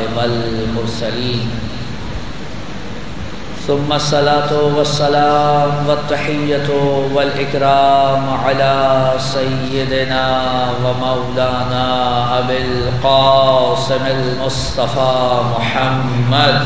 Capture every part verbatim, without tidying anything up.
والمرسلين ثم الصلاة والسلام والتحية والإكرام على سيدنا ومولانا أبي القاسم المصطفى محمد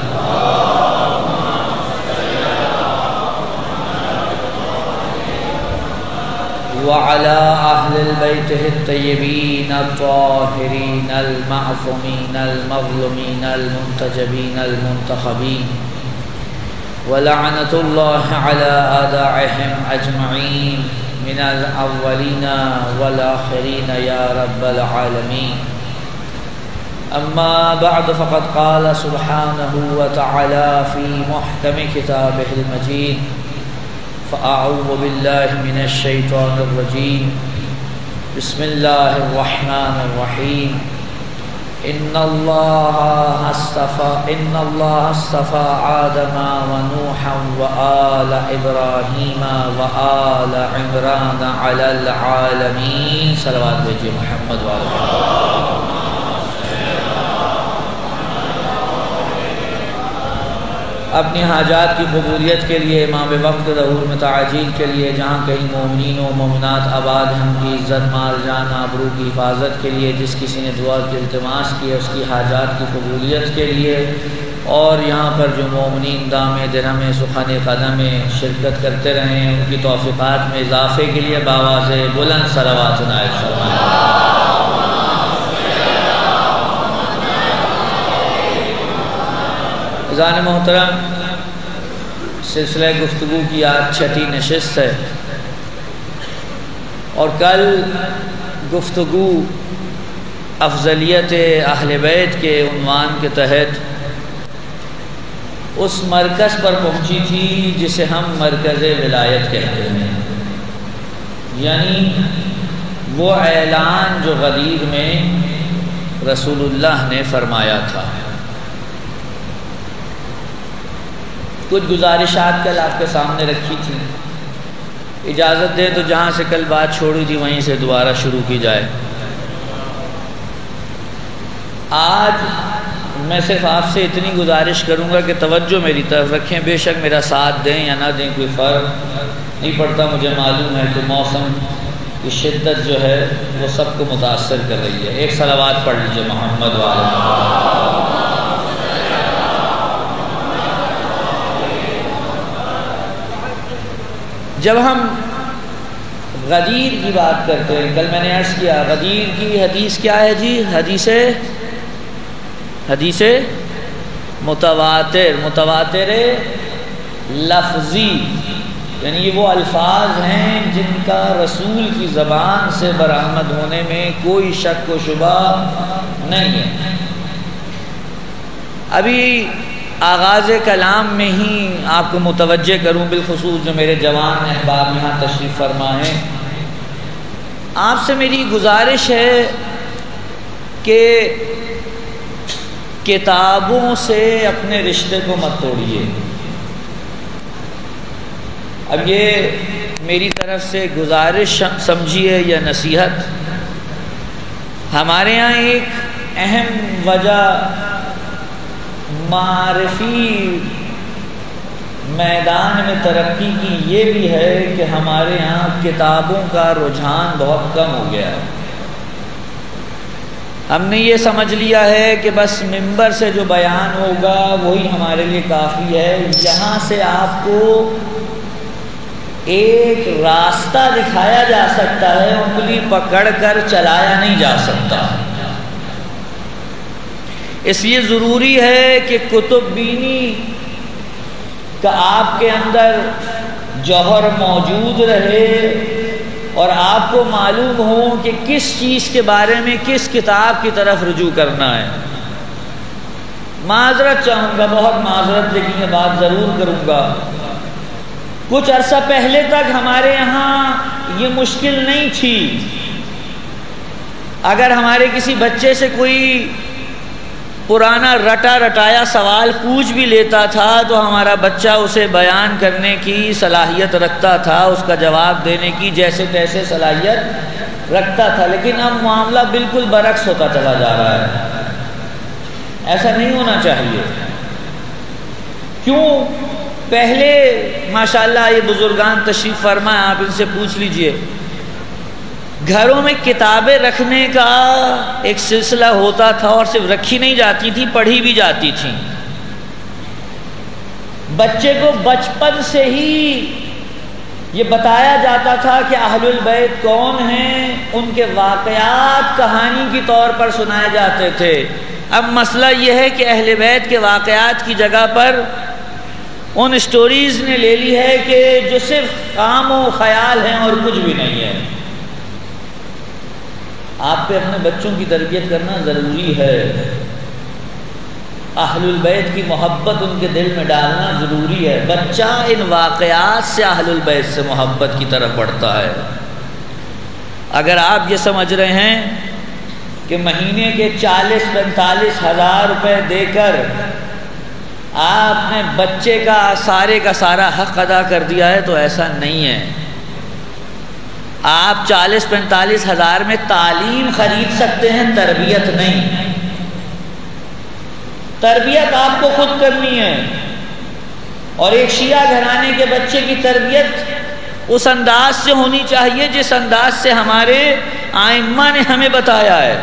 وعلى أهل البيت الطيبين الطاهرين المعصومين المظلومين المنتجبين المنتخبين ولعنة الله على أعدائهم أجمعين من الأولين والآخرين يا رب العالمين. أما بعد فقد قال سبحانه وتعالى في محكم كتابه المجيد فأعوذ بالله من الشيطان الرجيم بسم الله الرحمن الرحيم إن الله اصطفى إن الله اصطفى آدم ونوحا وآل إبراهيم وآل عمران على العالمين. صلوات بھیجیے محمد وعلى اپنی حاجات کی قبولیت کے لیے امام وقت ظہور میں تعجیل کے لیے جہاں کہیں مومنین و مومنات آباد ہیں ان کی عزت مال جان آبرو کی حفاظت کے لیے جس کسی نے دعا کی التماس کی ہے اس کی حاجات کی قبولیت کے لیے اور یہاں پر جو مومنین دام درہم سخن قدم شرکت کرتے رہے ہیں ان کی توفیقات میں اضافے کے لیے بآواز بلند صلوات عنایت فرمائیں. عزیزان محترم، سلسلہ گفتگو کی آج چھٹی نشست ہے اور کل گفتگو افضلیت اہل بیت کے عنوان کے تحت اس مرکز پر پہنچی تھی جسے ہم مرکز ولایت کہتے ہیں، یعنی وہ اعلان جو غدیر میں رسول اللہ نے فرمایا تھا. کچھ گزارشات کل آپ کے سامنے رکھی تھی، اجازت دیں تو جہاں سے کل بات چھوڑی تھی وہیں سے دوبارہ شروع کی جائے. آج میں صرف آپ سے اتنی گزارش کروں گا کہ توجہ میری طرف رکھیں، بے شک میرا ساتھ دیں یا نہ دیں کوئی فرق نہیں پڑتا. مجھے معلوم ہے کہ موسم کی شدت جو ہے وہ سب کو متاثر کر رہی ہے. ایک صلوات پڑھ لیجیے محمد والے. جب ہم غدیر کی بات کرتے ہیں، کل میں نے عرض کیا غدیر کی حدیث کیا ہے جی؟ حدیث حدیث متواتر متواتر لفظی، یعنی یہ وہ الفاظ ہیں جن کا رسول کی زبان سے برآمد ہونے میں کوئی شک و شبہ نہیں ہے. ابھی آغاز کلام میں ہی آپ کو متوجہ کروں، بالخصوص جو میرے جوان احباب یہاں تشریف فرما ہیں، آپ سے میری گزارش ہے کہ کتابوں سے اپنے رشتے کو مت توڑیے. اب یہ میری طرف سے گزارش سمجھیے یا نصیحت. ہمارے یہاں ایک اہم وجہ معرفی میدان میں ترقی کی یہ بھی ہے کہ ہمارے یہاں کتابوں کا رجحان بہت کم ہو گیا ہے. ہم نے یہ سمجھ لیا ہے کہ بس ممبر سے جو بیان ہوگا وہی ہمارے لیے کافی ہے. یہاں سے آپ کو ایک راستہ دکھایا جا سکتا ہے، انگلی پکڑ کر چلایا نہیں جا سکتا. اس لیے ضروری ہے کہ کتب بینی کا آپ کے اندر جوہر موجود رہے اور آپ کو معلوم ہو کہ کس چیز کے بارے میں کس کتاب کی طرف رجوع کرنا ہے. معذرت چاہوں گا، بہت معذرت، لیکن یہ بات ضرور کروں گا. کچھ عرصہ پہلے تک ہمارے یہاں یہ مشکل نہیں تھی. اگر ہمارے کسی بچے سے کوئی پرانا رٹا رٹایا سوال پوچھ بھی لیتا تھا تو ہمارا بچہ اسے بیان کرنے کی صلاحیت رکھتا تھا، اس کا جواب دینے کی جیسے تیسے صلاحیت رکھتا تھا. لیکن اب معاملہ بالکل برعکس ہوتا چلا جا رہا ہے. ایسا نہیں ہونا چاہیے. کیوں؟ پہلے ماشاءاللہ یہ بزرگان تشریف فرما، آپ ان سے پوچھ لیجئے، گھروں میں کتابیں رکھنے کا ایک سلسلہ ہوتا تھا، اور صرف رکھی نہیں جاتی تھی، پڑھی بھی جاتی تھی. بچے کو بچپن سے ہی یہ بتایا جاتا تھا کہ اہل البیت کون ہیں، ان کے واقعات کہانی کے طور پر سنائے جاتے تھے. اب مسئلہ یہ ہے کہ اہل بیت کے واقعات کی جگہ پر ان سٹوریز نے لے لی ہے کہ جو صرف کام و خیال ہیں اور کچھ بھی نہیں ہے. آپ پہ اپنے بچوں کی تربیت کرنا ضروری ہے، اہل البیت کی محبت ان کے دل میں ڈالنا ضروری ہے. بچہ ان واقعات سے اہل البیت سے محبت کی طرف بڑھتا ہے. اگر آپ یہ سمجھ رہے ہیں کہ مہینے کے چالیس پینتالیس ہزار روپے دے کر آپ نے بچے کا سارے کا سارا حق ادا کر دیا ہے، تو ایسا نہیں ہے. آپ چالیس پینتالیس ہزار میں تعلیم خرید سکتے ہیں، تربیت نہیں. تربیت آپ کو خود کرنی ہے. اور ایک شیعہ گھرانے کے بچے کی تربیت اس انداز سے ہونی چاہیے جس انداز سے ہمارے ائمہ نے ہمیں بتایا ہے.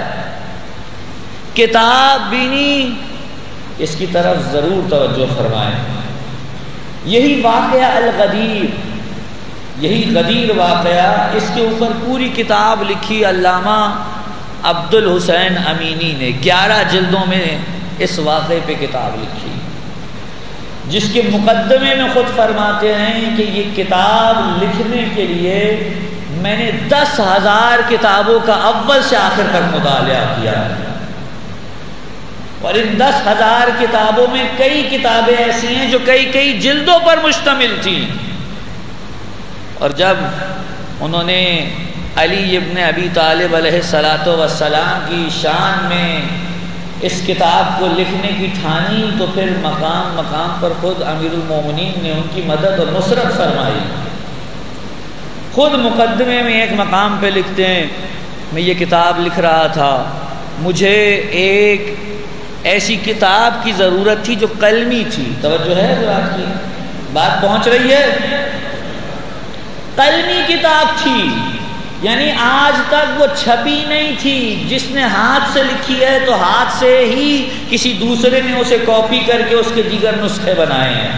کتاب بینی، اس کی طرف ضرور توجہ فرمائیں. یہی واقعہ الغدیر، یہی غدیر واقعہ، اس کے اوپر پوری کتاب لکھی علامہ عبد الحسین امینی نے. گیارہ جلدوں میں اس واقعے پہ کتاب لکھی، جس کے مقدمے میں خود فرماتے ہیں کہ یہ کتاب لکھنے کے لیے میں نے دس ہزار کتابوں کا اول سے آخر تک مطالعہ کیا ہے. اور ان دس ہزار کتابوں میں کئی کتابیں ایسی ہیں جو کئی کئی جلدوں پر مشتمل تھیں. اور جب انہوں نے علی ابن ابی طالب علیہ الصلاۃ والسلام کی شان میں اس کتاب کو لکھنے کی ٹھانی، تو پھر مقام مقام پر خود امیر المومنین نے ان کی مدد اور نصرت فرمائی. خود مقدمے میں ایک مقام پہ لکھتے ہیں، میں یہ کتاب لکھ رہا تھا، مجھے ایک ایسی کتاب کی ضرورت تھی جو قلمی تھی. توجہ ہے بات کی؟ بات پہنچ رہی ہے؟ قلمی کتاب تھی، یعنی آج تک وہ چھپی نہیں تھی. جس نے ہاتھ سے لکھی ہے تو ہاتھ سے ہی کسی دوسرے نے اسے کاپی کر کے اس کے دیگر نسخے بنائے ہیں.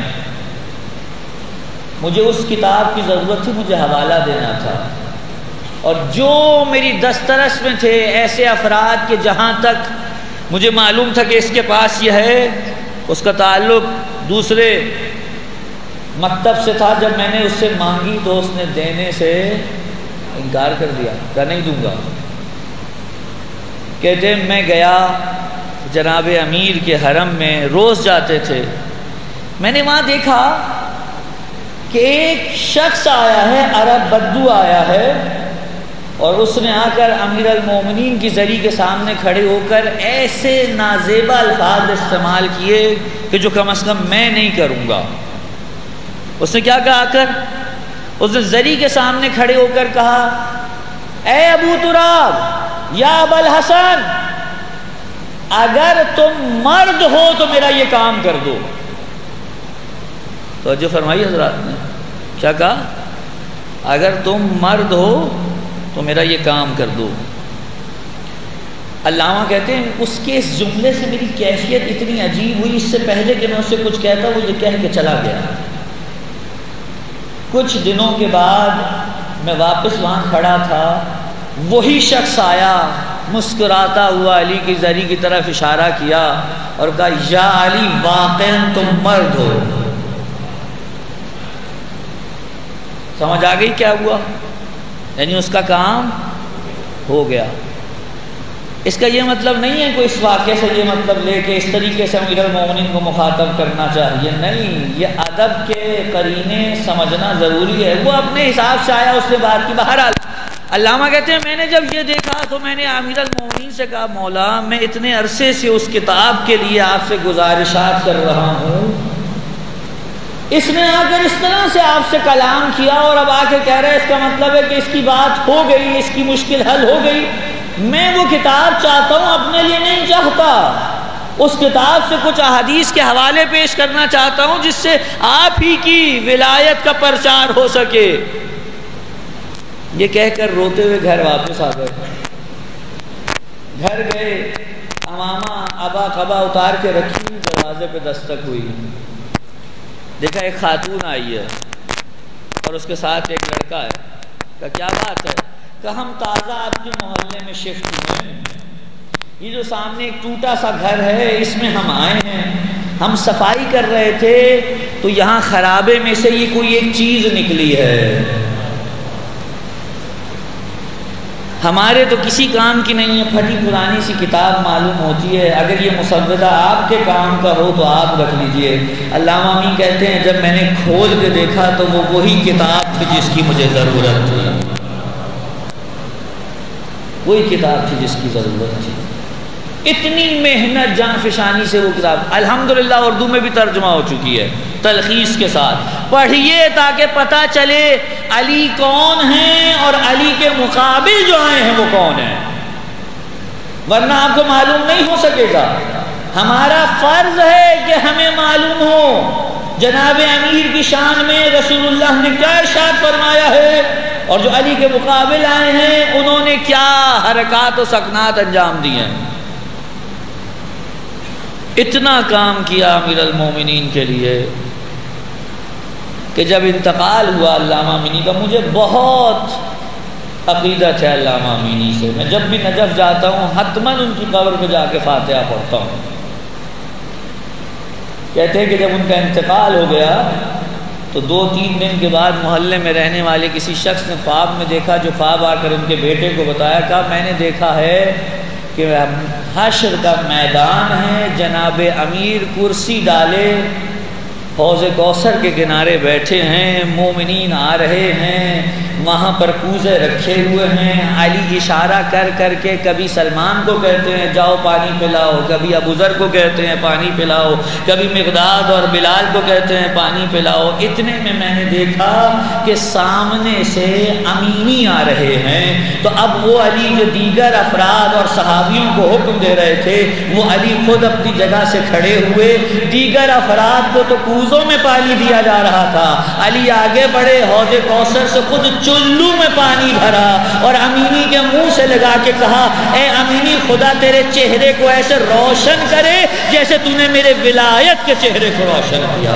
مجھے اس کتاب کی ضرورت تھی، مجھے حوالہ دینا تھا. اور جو میری دسترس میں تھے ایسے افراد کے جہاں تک مجھے معلوم تھا کہ اس کے پاس یہ ہے، اس کا تعلق دوسرے مکتب سے تھا. جب میں نے اس سے مانگی تو اس نے دینے سے انکار کر دیا، کہا نہیں دوں گا. کہتے میں گیا جناب امیر کے حرم میں، روز جاتے تھے. میں نے وہاں دیکھا کہ ایک شخص آیا ہے، عرب بدو آیا ہے، اور اس نے آ کر امیر المومنین کی زری کے سامنے کھڑے ہو کر ایسے نازیبا الفاظ استعمال کیے کہ جو کم از کم میں نہیں کروں گا. اس نے کیا کہا؟ آ کر اس نے زری کے سامنے کھڑے ہو کر کہا، اے ابو تراب یا ابا الحسن، اگر تم مرد ہو تو میرا یہ کام کر دو. توجہ فرمائی حضرات نے کیا کہا؟ اگر تم مرد ہو تو میرا یہ کام کر دو. علامہ کہتے ہیں اس کے اس جملے سے میری کیفیت اتنی عجیب ہوئی، اس سے پہلے کہ میں اسے کچھ کہتا وہ یہ کہہ کے چلا گیا. کچھ دنوں کے بعد میں واپس وہاں کھڑا تھا، وہی شخص آیا، مسکراتا ہوا علی کی زری کی طرف اشارہ کیا اور کہا، یا علی واقعاً تم مرد ہو. سمجھ آ گئی کیا ہوا؟ یعنی اس کا کام ہو گیا. اس کا یہ مطلب نہیں ہے کوئی اس واقعے سے یہ مطلب لے کے اس طریقے سے امیر المومنین کو مخاطب کرنا چاہیے، نہیں. یہ ادب کے قرینے سمجھنا ضروری ہے. وہ اپنے حساب سے آیا، اس نے بات کی. بہرحال علامہ کہتے ہیں میں نے جب یہ دیکھا تو میں نے امیر المومنین سے کہا، مولا میں اتنے عرصے سے اس کتاب کے لیے آپ سے گزارشات کر رہا ہوں، اس نے آ کر اس طرح سے آپ سے کلام کیا اور اب آ کے کہہ رہا ہے اس کا مطلب ہے کہ اس کی بات ہو گئی، اس کی مشکل حل ہو گئی. میں وہ کتاب چاہتا ہوں، اپنے لیے نہیں چاہتا. اس کتاب سے کچھ احادیث کے حوالے پیش کرنا چاہتا ہوں جس سے آپ ہی کی ولایت کا پرچار ہو سکے۔ یہ کہہ کر روتے ہوئے گھر واپس آ گئے۔ گھر گئے، امامہ ابا قبا اتار کے رکھی، دروازے پہ دستک ہوئی، دیکھا ایک خاتون آئی ہے اور اس کے ساتھ ایک لڑکا ہے۔ کہا کیا بات ہے؟ کہ ہم تازہ آپ کے محلے میں شفٹ ہوئے ہیں، یہ جو سامنے ایک ٹوٹا سا گھر ہے اس میں ہم آئے ہیں، ہم صفائی کر رہے تھے تو یہاں خرابے میں سے یہ کوئی ایک چیز نکلی ہے، ہمارے تو کسی کام کی نہیں ہے، پھٹی پرانی سی کتاب معلوم ہوتی ہے، اگر یہ مسودہ آپ کے کام کا ہو تو آپ رکھ لیجئے۔ علامہ امی کہتے ہیں جب میں نے کھول کے دیکھا تو وہ وہی کتاب تھی جس کی مجھے ضرورت تھی، وہی کتاب تھی جس کی ضرورت تھی۔ اتنی محنت جان فشانی سے وہ کتاب الحمدللہ اردو میں بھی ترجمہ ہو چکی ہے تلخیص کے ساتھ، پڑھیے تاکہ پتہ چلے علی کون ہیں اور علی کے مقابل جو آئے ہیں وہ کون ہیں، ورنہ آپ کو معلوم نہیں ہو سکے گا۔ ہمارا فرض ہے کہ ہمیں معلوم ہو جناب امیر کی شان میں رسول اللہ نے کیا ارشاد فرمایا ہے، اور جو علی کے مقابل آئے ہیں انہوں نے کیا حرکات و سکنات انجام دیے ہیں۔ اتنا کام کیا امیر المومنین کے لیے کہ جب انتقال ہوا علامہ امینی کا، مجھے بہت عقیدت ہے علامہ امینی سے، میں جب بھی نجف جاتا ہوں حتماً ان کی قبر پہ جا کے فاتحہ پڑھتا ہوں۔ کہتے ہیں کہ جب ان کا انتقال ہو گیا تو دو تین دن کے بعد محلے میں رہنے والے کسی شخص نے خواب میں دیکھا، جو خواب آ کر ان کے بیٹے کو بتایا، کہا میں نے دیکھا ہے کہ حشر کا میدان ہے، جناب امیر کرسی ڈالے حوض کوثر کے کنارے بیٹھے ہیں، مومنین آ رہے ہیں، وہاں پر کوزے رکھے ہوئے ہیں، علی اشارہ کر کر کے کبھی سلمان کو کہتے ہیں جاؤ پانی پلاؤ، کبھی ابو ذر کو کہتے ہیں پانی پلاؤ، کبھی مقداد اور بلال کو کہتے ہیں پانی پلاؤ۔ اتنے میں میں نے دیکھا کہ سامنے سے امینی آ رہے ہیں، تو اب وہ علی جو دیگر افراد اور صحابیوں کو حکم دے رہے تھے، وہ علی خود اپنی جگہ سے کھڑے ہوئے، دیگر افراد کو تو کوزوں میں پانی دیا جا رہا تھا، علی آگے بڑھے، حوض کوثر سے خود چلو میں پانی بھرا اور امینی کے منہ سے لگا کے کہا اے امینی خدا تیرے چہرے کو ایسے روشن کرے جیسے تو نے میرے ولایت کے چہرے کو روشن کیا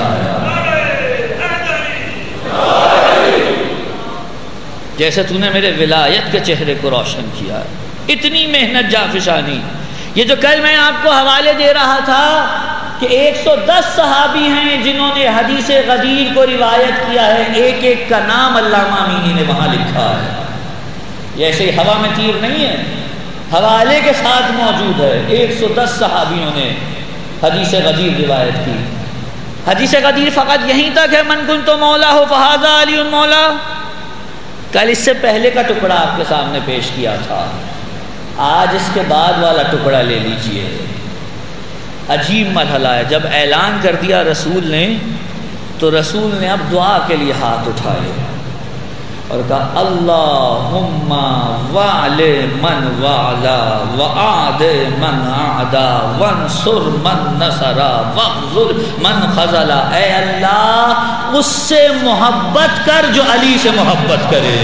جیسے تو نے میرے ولایت کے چہرے کو روشن کیا۔ اتنی محنت جانفشانی۔ یہ جو کل میں آپ کو حوالے دے رہا تھا کہ ایک سو دس صحابی ہیں جنہوں نے حدیث غدیر کو روایت کیا ہے، ایک ایک کا نام علامہ امینی نے وہاں لکھا ہے، یہ ایسے ہوا میں تیر نہیں ہے، حوالے کے ساتھ موجود ہے۔ ایک سو دس صحابیوں نے حدیث غدیر روایت کی۔ حدیث غدیر فقط یہیں تک ہے من کنت مولا ہو فہذا علی مولا، کل اس سے پہلے کا ٹکڑا آپ کے سامنے پیش کیا تھا، آج اس کے بعد والا ٹکڑا لے لیجئے۔ عجیب مرحلہ ہے، جب اعلان کر دیا رسول نے تو رسول نے اب دعا کے لیے ہاتھ اٹھائے اور کہا اللہم وعلی من وعلا وعاد من عادا وانصر من نصرا واخذل من خذلا، اے اللہ اس سے محبت کر جو علی سے محبت کرے،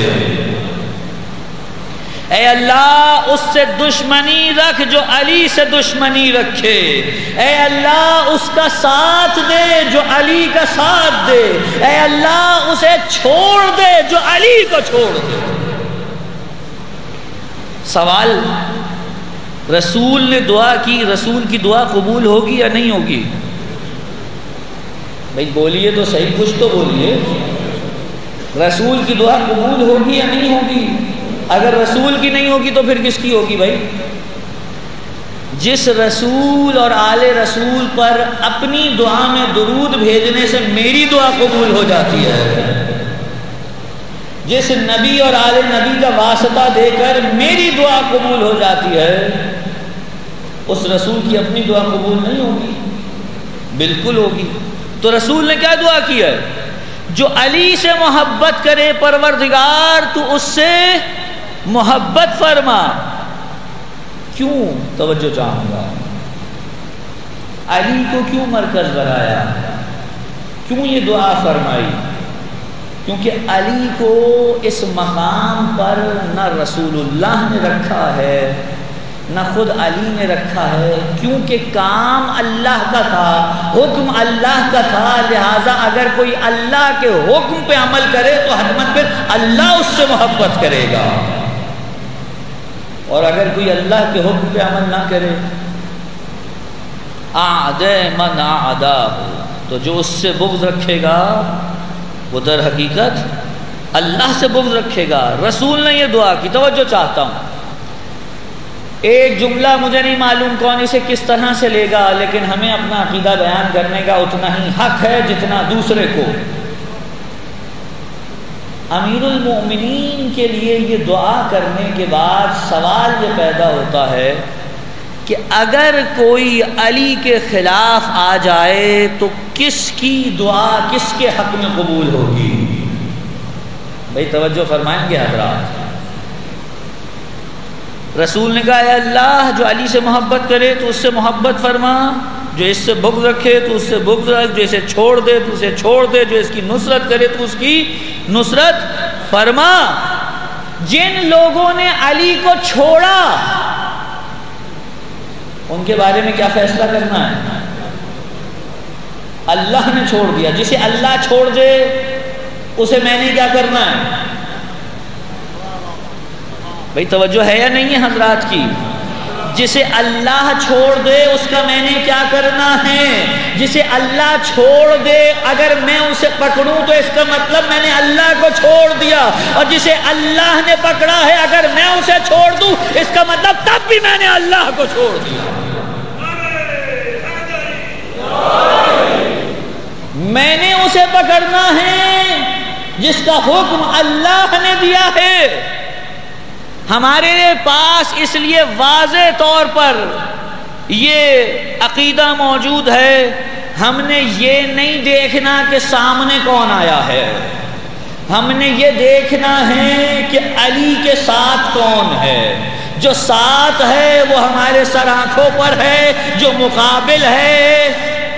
اے اللہ اس سے دشمنی رکھ جو علی سے دشمنی رکھے، اے اللہ اس کا ساتھ دے جو علی کا ساتھ دے، اے اللہ اسے چھوڑ دے جو علی کو چھوڑ دے۔ سوال، رسول نے دعا کی، رسول کی دعا قبول ہوگی یا نہیں ہوگی؟ بھائی بولیے تو صحیح، کچھ تو بولیے، رسول کی دعا قبول ہوگی یا نہیں ہوگی؟ اگر رسول کی نہیں ہوگی تو پھر کس کی ہوگی بھائی؟ جس رسول اور آل رسول پر اپنی دعا میں درود بھیجنے سے میری دعا قبول ہو جاتی ہے، جس نبی اور آل نبی کا واسطہ دے کر میری دعا قبول ہو جاتی ہے، اس رسول کی اپنی دعا قبول نہیں ہوگی؟ بالکل ہوگی۔ تو رسول نے کیا دعا کی ہے؟ جو علی سے محبت کرے پروردگار تو اس سے محبت فرما۔ کیوں؟ توجہ چاہوں گا، علی کو کیوں مرکز بنایا، کیوں یہ دعا فرمائی؟ کیونکہ علی کو اس مقام پر نہ رسول اللہ نے رکھا ہے نہ خود علی نے رکھا ہے، کیونکہ کام اللہ کا تھا، حکم اللہ کا تھا، لہٰذا اگر کوئی اللہ کے حکم پہ عمل کرے تو حتماً پھر اللہ اس سے محبت کرے گا، اور اگر کوئی اللہ کے حکم پہ عمل نہ کرے، اعدے من اعداہ، تو جو اس سے بغض رکھے گا وہ در حقیقت اللہ سے بغض رکھے گا۔ رسول نے یہ دعا کی، توجہ چاہتا ہوں، ایک جملہ مجھے نہیں معلوم کون اسے کس طرح سے لے گا، لیکن ہمیں اپنا عقیدہ بیان کرنے کا اتنا ہی حق ہے جتنا دوسرے کو۔ امیر المؤمنین کے لیے یہ دعا کرنے کے بعد سوال یہ پیدا ہوتا ہے کہ اگر کوئی علی کے خلاف آ جائے تو کس کی دعا کس کے حق میں قبول ہوگی؟ بھائی توجہ فرمائیں گے حضرات۔ رسول نے کہا اے اللہ جو علی سے محبت کرے تو اس سے محبت فرما، جو اس سے بغض رکھے تو اس سے بغض رکھ، جو اسے چھوڑ دے تو اسے چھوڑ دے، جو اس کی نصرت کرے تو اس کی نصرت فرما۔ جن لوگوں نے علی کو چھوڑا ان کے بارے میں کیا فیصلہ کرنا ہے؟ اللہ نے چھوڑ دیا، جسے اللہ چھوڑ دے اسے میں نے کیا کرنا ہے؟ بھئی توجہ ہے یا نہیں ہے حضرات کی؟ جسے اللہ چھوڑ دے اس کا میں نے کیا کرنا ہے؟ جسے اللہ چھوڑ دے اگر میں اسے پکڑوں تو اس کا مطلب میں نے اللہ کو چھوڑ دیا، اور جسے اللہ نے پکڑا ہے اگر میں اسے چھوڑ دوں اس کا مطلب تب بھی میں نے اللہ کو چھوڑ دیا۔ میں نے اسے پکڑنا ہے جس کا حکم اللہ نے دیا ہے۔ ہمارے پاس اس لیے واضح طور پر یہ عقیدہ موجود ہے، ہم نے یہ نہیں دیکھنا کہ سامنے کون آیا ہے، ہم نے یہ دیکھنا ہے کہ علی کے ساتھ کون ہے۔ جو ساتھ ہے وہ ہمارے سر آنکھوں پر ہے، جو مقابل ہے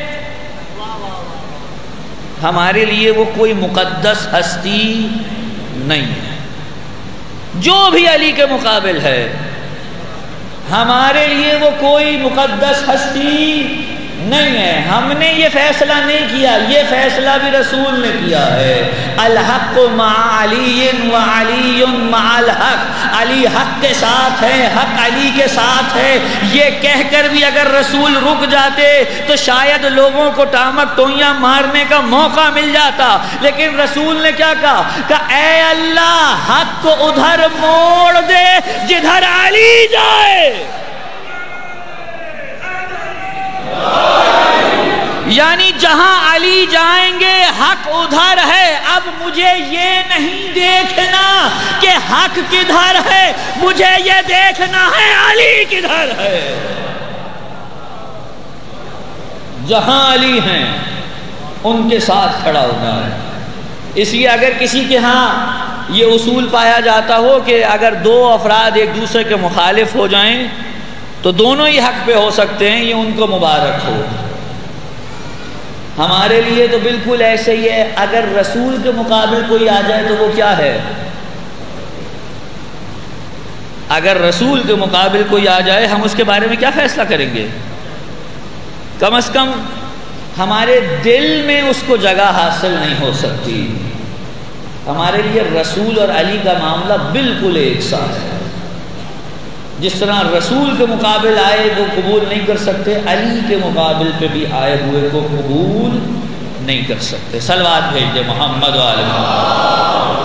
ہمارے لیے وہ کوئی مقدس ہستی نہیں ہے۔ جو بھی علی کے مقابل ہے ہمارے لیے وہ کوئی مقدس ہستی نہیں ہے۔ ہم نے یہ فیصلہ نہیں کیا، یہ فیصلہ بھی رسول نے کیا ہے۔ الحق مع علی و علی مع الحق، علی حق کے ساتھ ہے، حق علی کے ساتھ ہے۔ یہ کہہ کر بھی اگر رسول رک جاتے تو شاید لوگوں کو ٹامک ٹوئیاں مارنے کا موقع مل جاتا، لیکن رسول نے کیا کہا کہ اے اللہ حق کو ادھر موڑ دے جدھر علی جائے، یعنی جہاں علی جائیں گے حق ادھر ہے۔ اب مجھے یہ نہیں دیکھنا کہ حق کدھر ہے، مجھے یہ دیکھنا ہے علی کدھر ہے۔ جہاں علی ہیں ان کے ساتھ کھڑا ہونا ہے۔ اس لیے اگر کسی کے ہاں یہ اصول پایا جاتا ہو کہ اگر دو افراد ایک دوسرے کے مخالف ہو جائیں تو دونوں ہی حق پہ ہو سکتے ہیں، یہ ان کو مبارک ہو۔ ہمارے لیے تو بالکل ایسے ہی ہے، اگر رسول کے مقابل کوئی آ جائے تو وہ کیا ہے؟ اگر رسول کے مقابل کوئی آ جائے ہم اس کے بارے میں کیا فیصلہ کریں گے؟ کم از کم ہمارے دل میں اس کو جگہ حاصل نہیں ہو سکتی۔ ہمارے لیے رسول اور علی کا معاملہ بالکل ایک سا ہے۔ جس طرح رسول کے مقابل آئے وہ قبول نہیں کر سکتے، علی کے مقابل پہ بھی آئے ہوئے کو قبول نہیں کر سکتے۔ صلوات بھیج دے محمد و آل محمد۔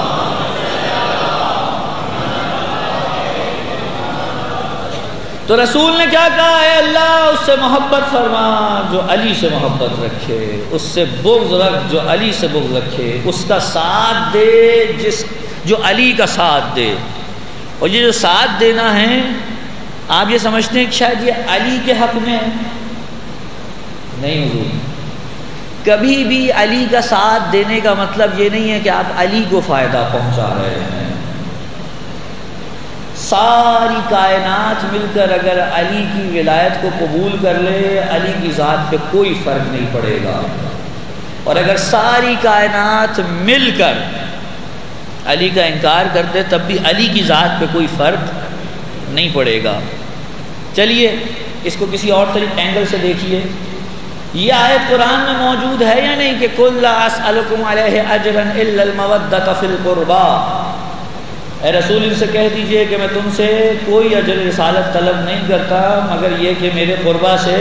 تو رسول نے کیا کہا؟ اے اللہ اس سے محبت فرما جو علی سے محبت رکھے، اس سے بغض رکھ جو علی سے بغض رکھے، اس کا ساتھ دے جس جو علی کا ساتھ دے۔ اور یہ جو ساتھ دینا ہے آپ یہ سمجھتے ہیں کہ شاید یہ علی کے حق میں ہے؟ نہیں حضور، کبھی بھی علی کا ساتھ دینے کا مطلب یہ نہیں ہے کہ آپ علی کو فائدہ پہنچا رہے ہیں۔ ساری کائنات مل کر اگر علی کی ولایت کو قبول کر لے، علی کی ذات پہ کوئی فرق نہیں پڑے گا، اور اگر ساری کائنات مل کر علی کا انکار کر دے تب بھی علی کی ذات پہ کوئی فرق نہیں پڑے گا۔ چلیے اس کو کسی اور طریقے اینگل سے دیکھیے، یہ آیت قرآن میں موجود ہے یا نہیں کہ قُل لَا أَسْأَلُكُمْ عَلَيْهِ أَجْرًا إِلَّا الْمَوَدَّةَ فِي الْقُرْبَى، اے رسول ان سے کہہ دیجئے کہ میں تم سے کوئی اجر رسالت طلب نہیں کرتا مگر یہ کہ میرے قربا سے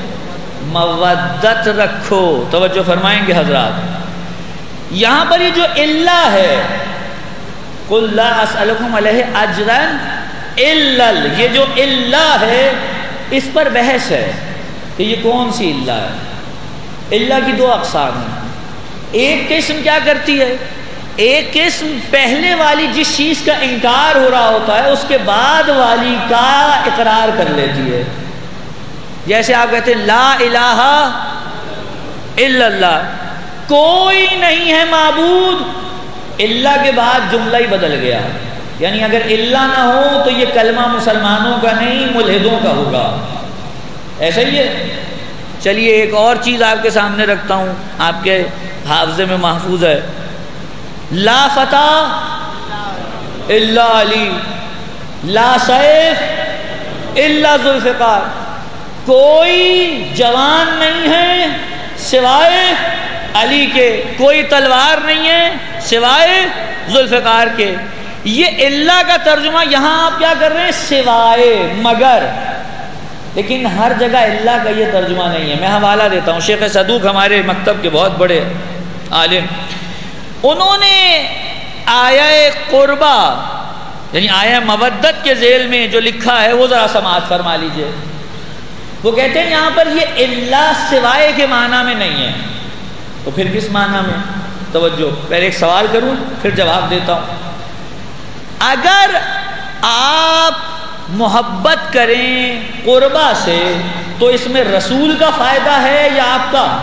مودت رکھو۔ توجہ فرمائیں گے حضرات، یہاں پر یہ جو اللہ ہے قُل لَا أَسْأَلُكُمْ عَلَيْهِ أَجْرًا إِلَّا، یہ جو اللہ ہے اس پر بحث ہے کہ یہ کون سی اللہ ہے۔ اللہ کی دو اقسام ہیں، ایک قسم کیا کرتی ہے، ایک قسم پہلے والی جس چیز کا انکار ہو رہا ہوتا ہے اس کے بعد والی کا اقرار کر لیتی ہے۔ جیسے آپ کہتے ہیں لا الہ الا اللہ، کوئی نہیں ہے معبود، اللہ کے بعد جملہ ہی بدل گیا، یعنی اگر اللہ نہ ہو تو یہ کلمہ مسلمانوں کا نہیں ملحدوں کا ہوگا، ایسا ہی ہے۔ چلیے ایک اور چیز آپ کے سامنے رکھتا ہوں، آپ کے حافظے میں محفوظ ہے، لا فتح الا علی، لا سیف الا ذوالفقار، کوئی جوان نہیں ہے سوائے علی کے، کوئی تلوار نہیں ہے سوائے ذوالفقار کے۔ یہ اللہ کا ترجمہ یہاں آپ کیا کر رہے ہیں، سوائے، مگر، لیکن ہر جگہ اللہ کا یہ ترجمہ نہیں ہے۔ میں حوالہ دیتا ہوں، شیخ صدوق ہمارے مکتب کے بہت بڑے عالم، انہوں نے آیہ قربہ یعنی آیہ مودت کے ذیل میں جو لکھا ہے وہ ذرا سماعت فرما لیجئے۔ وہ کہتے ہیں یہاں پر یہ اللہ سوائے کے معنی میں نہیں ہے، تو پھر کس معنی میں؟ توجہ، پہلے ایک سوال کروں پھر جواب دیتا ہوں۔ اگر آپ محبت کریں قربا سے تو اس میں رسول کا فائدہ ہے یا آپ کا؟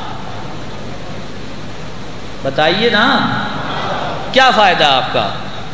بتائیے نا، کیا فائدہ آپ کا؟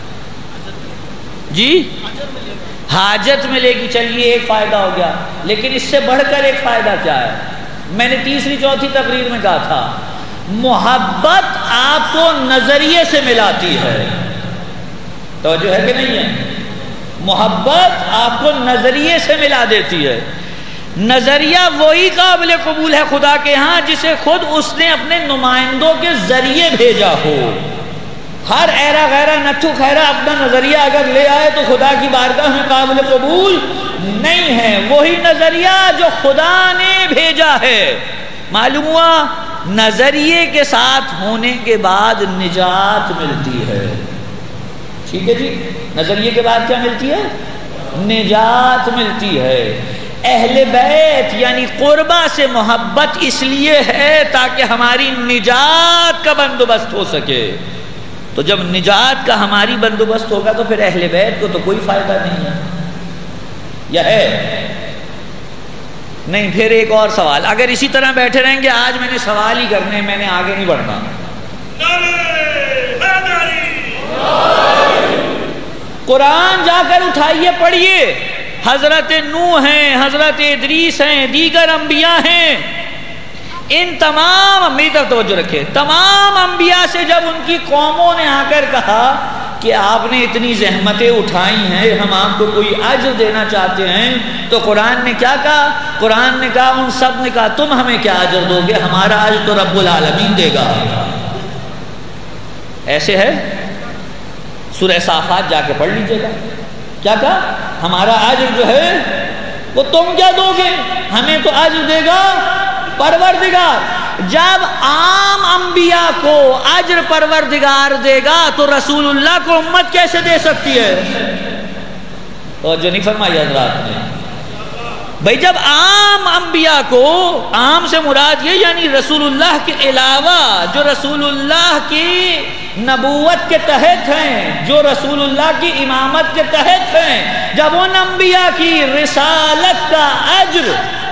جی حاجت ملے گی، چلیے ایک فائدہ ہو گیا، لیکن اس سے بڑھ کر ایک فائدہ کیا ہے؟ میں نے تیسری چوتھی تقریر میں کہا تھا، محبت آپ کو نظریے سے ملاتی ہے، توجہ ہے کہ نہیں ہے؟ محبت آپ کو نظریے سے ملا دیتی ہے۔ نظریہ وہی قابل قبول ہے خدا کے ہاں جسے خود اس نے اپنے نمائندوں کے ذریعے بھیجا ہو۔ ہر ایرا غیرہ نٹھو خیرہ اپنا نظریہ اگر لے آئے تو خدا کی بارگاہ میں قابل قبول نہیں ہے، وہی نظریہ جو خدا نے بھیجا ہے۔ معلوم ہوا نظریے کے ساتھ ہونے کے بعد نجات ملتی ہے، ٹھیک ہے جی؟ نظریے کے بعد کیا ملتی ہے؟ نجات ملتی ہے۔ اہل بیت یعنی قربا سے محبت اس لیے ہے تاکہ ہماری نجات کا بندوبست ہو سکے، تو جب نجات کا ہماری بندوبست ہوگا تو پھر اہل بیت کو تو کوئی فائدہ نہیں ہے، یا ہے؟ نہیں۔ پھر ایک اور سوال، اگر اسی طرح بیٹھے رہیں گے، آج میں نے سوال ہی کرنے، میں نے آگے نہیں بڑھنا۔ قرآن جا کر اٹھائیے پڑھیے، حضرت نوح ہیں، حضرت ادریس ہیں، دیگر انبیاء ہیں، ان تمام، میری طرف توجہ رکھے، تمام انبیاء سے جب ان کی قوموں نے آ کر کہا کہ آپ نے اتنی زحمتیں اٹھائی ہیں، ہم آپ کو کوئی اجر دینا چاہتے ہیں، تو قرآن نے کیا کہا؟ قرآن نے کہا، ان سب نے کہا تم ہمیں کیا اجر دو گے، ہمارا اجر تو رب العالمین دے گا۔ ایسے ہے؟ سورہ صافات جا کے پڑھ لیجئے گا، کیا کہا؟ ہمارا اجر جو ہے وہ تم کیا دو گے، ہمیں تو اجر دے گا پروردگار۔ جب عام انبیاء کو اجر پروردگار دے گا تو رسول اللہ کو امت کیسے دے سکتی ہے؟ اور جو نہیں فرمایا حضرات نے بھائی، جب عام انبیاء کو، عام سے مراد یہ یعنی رسول اللہ کے علاوہ جو رسول اللہ کی نبوت کے تحت ہیں، جو رسول اللہ کی امامت کے تحت ہیں، جب ان انبیاء کی رسالت کا اجر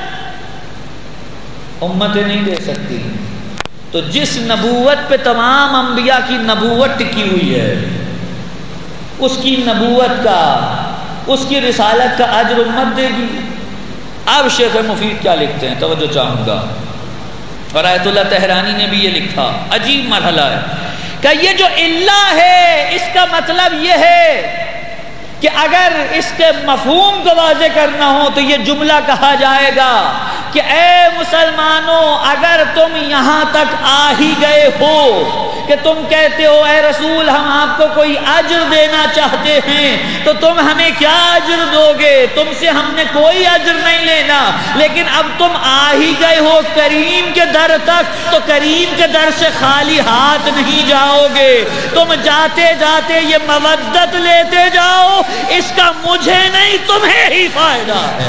امتیں نہیں دے سکتی، تو جس نبوت پہ تمام انبیاء کی نبوت ٹکی ہوئی ہے، اس کی نبوت کا اس کی رسالت کا اجر امت دے گی۔ اب شیخ مفید کیا لکھتے ہیں، توجہ چاہوں گا، اور آیت اللہ تہرانی نے بھی یہ لکھا، عجیب مرحلہ ہے کہ یہ جو اللہ ہے اس کا مطلب یہ ہے کہ اگر اس کے مفہوم کو واضح کرنا ہو تو یہ جملہ کہا جائے گا کہ اے مسلمانوں، اگر تم یہاں تک آ ہی گئے ہو کہ تم کہتے ہو اے رسول ہم آپ کو کوئی اجر دینا چاہتے ہیں تو تم ہمیں کیا اجر دو گے؟ تم سے ہم نے کوئی اجر نہیں لینا، لیکن اب تم آ ہی گئے ہو کریم کے در تک تو کریم کے در سے خالی ہاتھ نہیں جاؤ گے، تم جاتے جاتے یہ مودت لیتے جاؤ، اس کا مجھے نہیں تمہیں ہی فائدہ ہے۔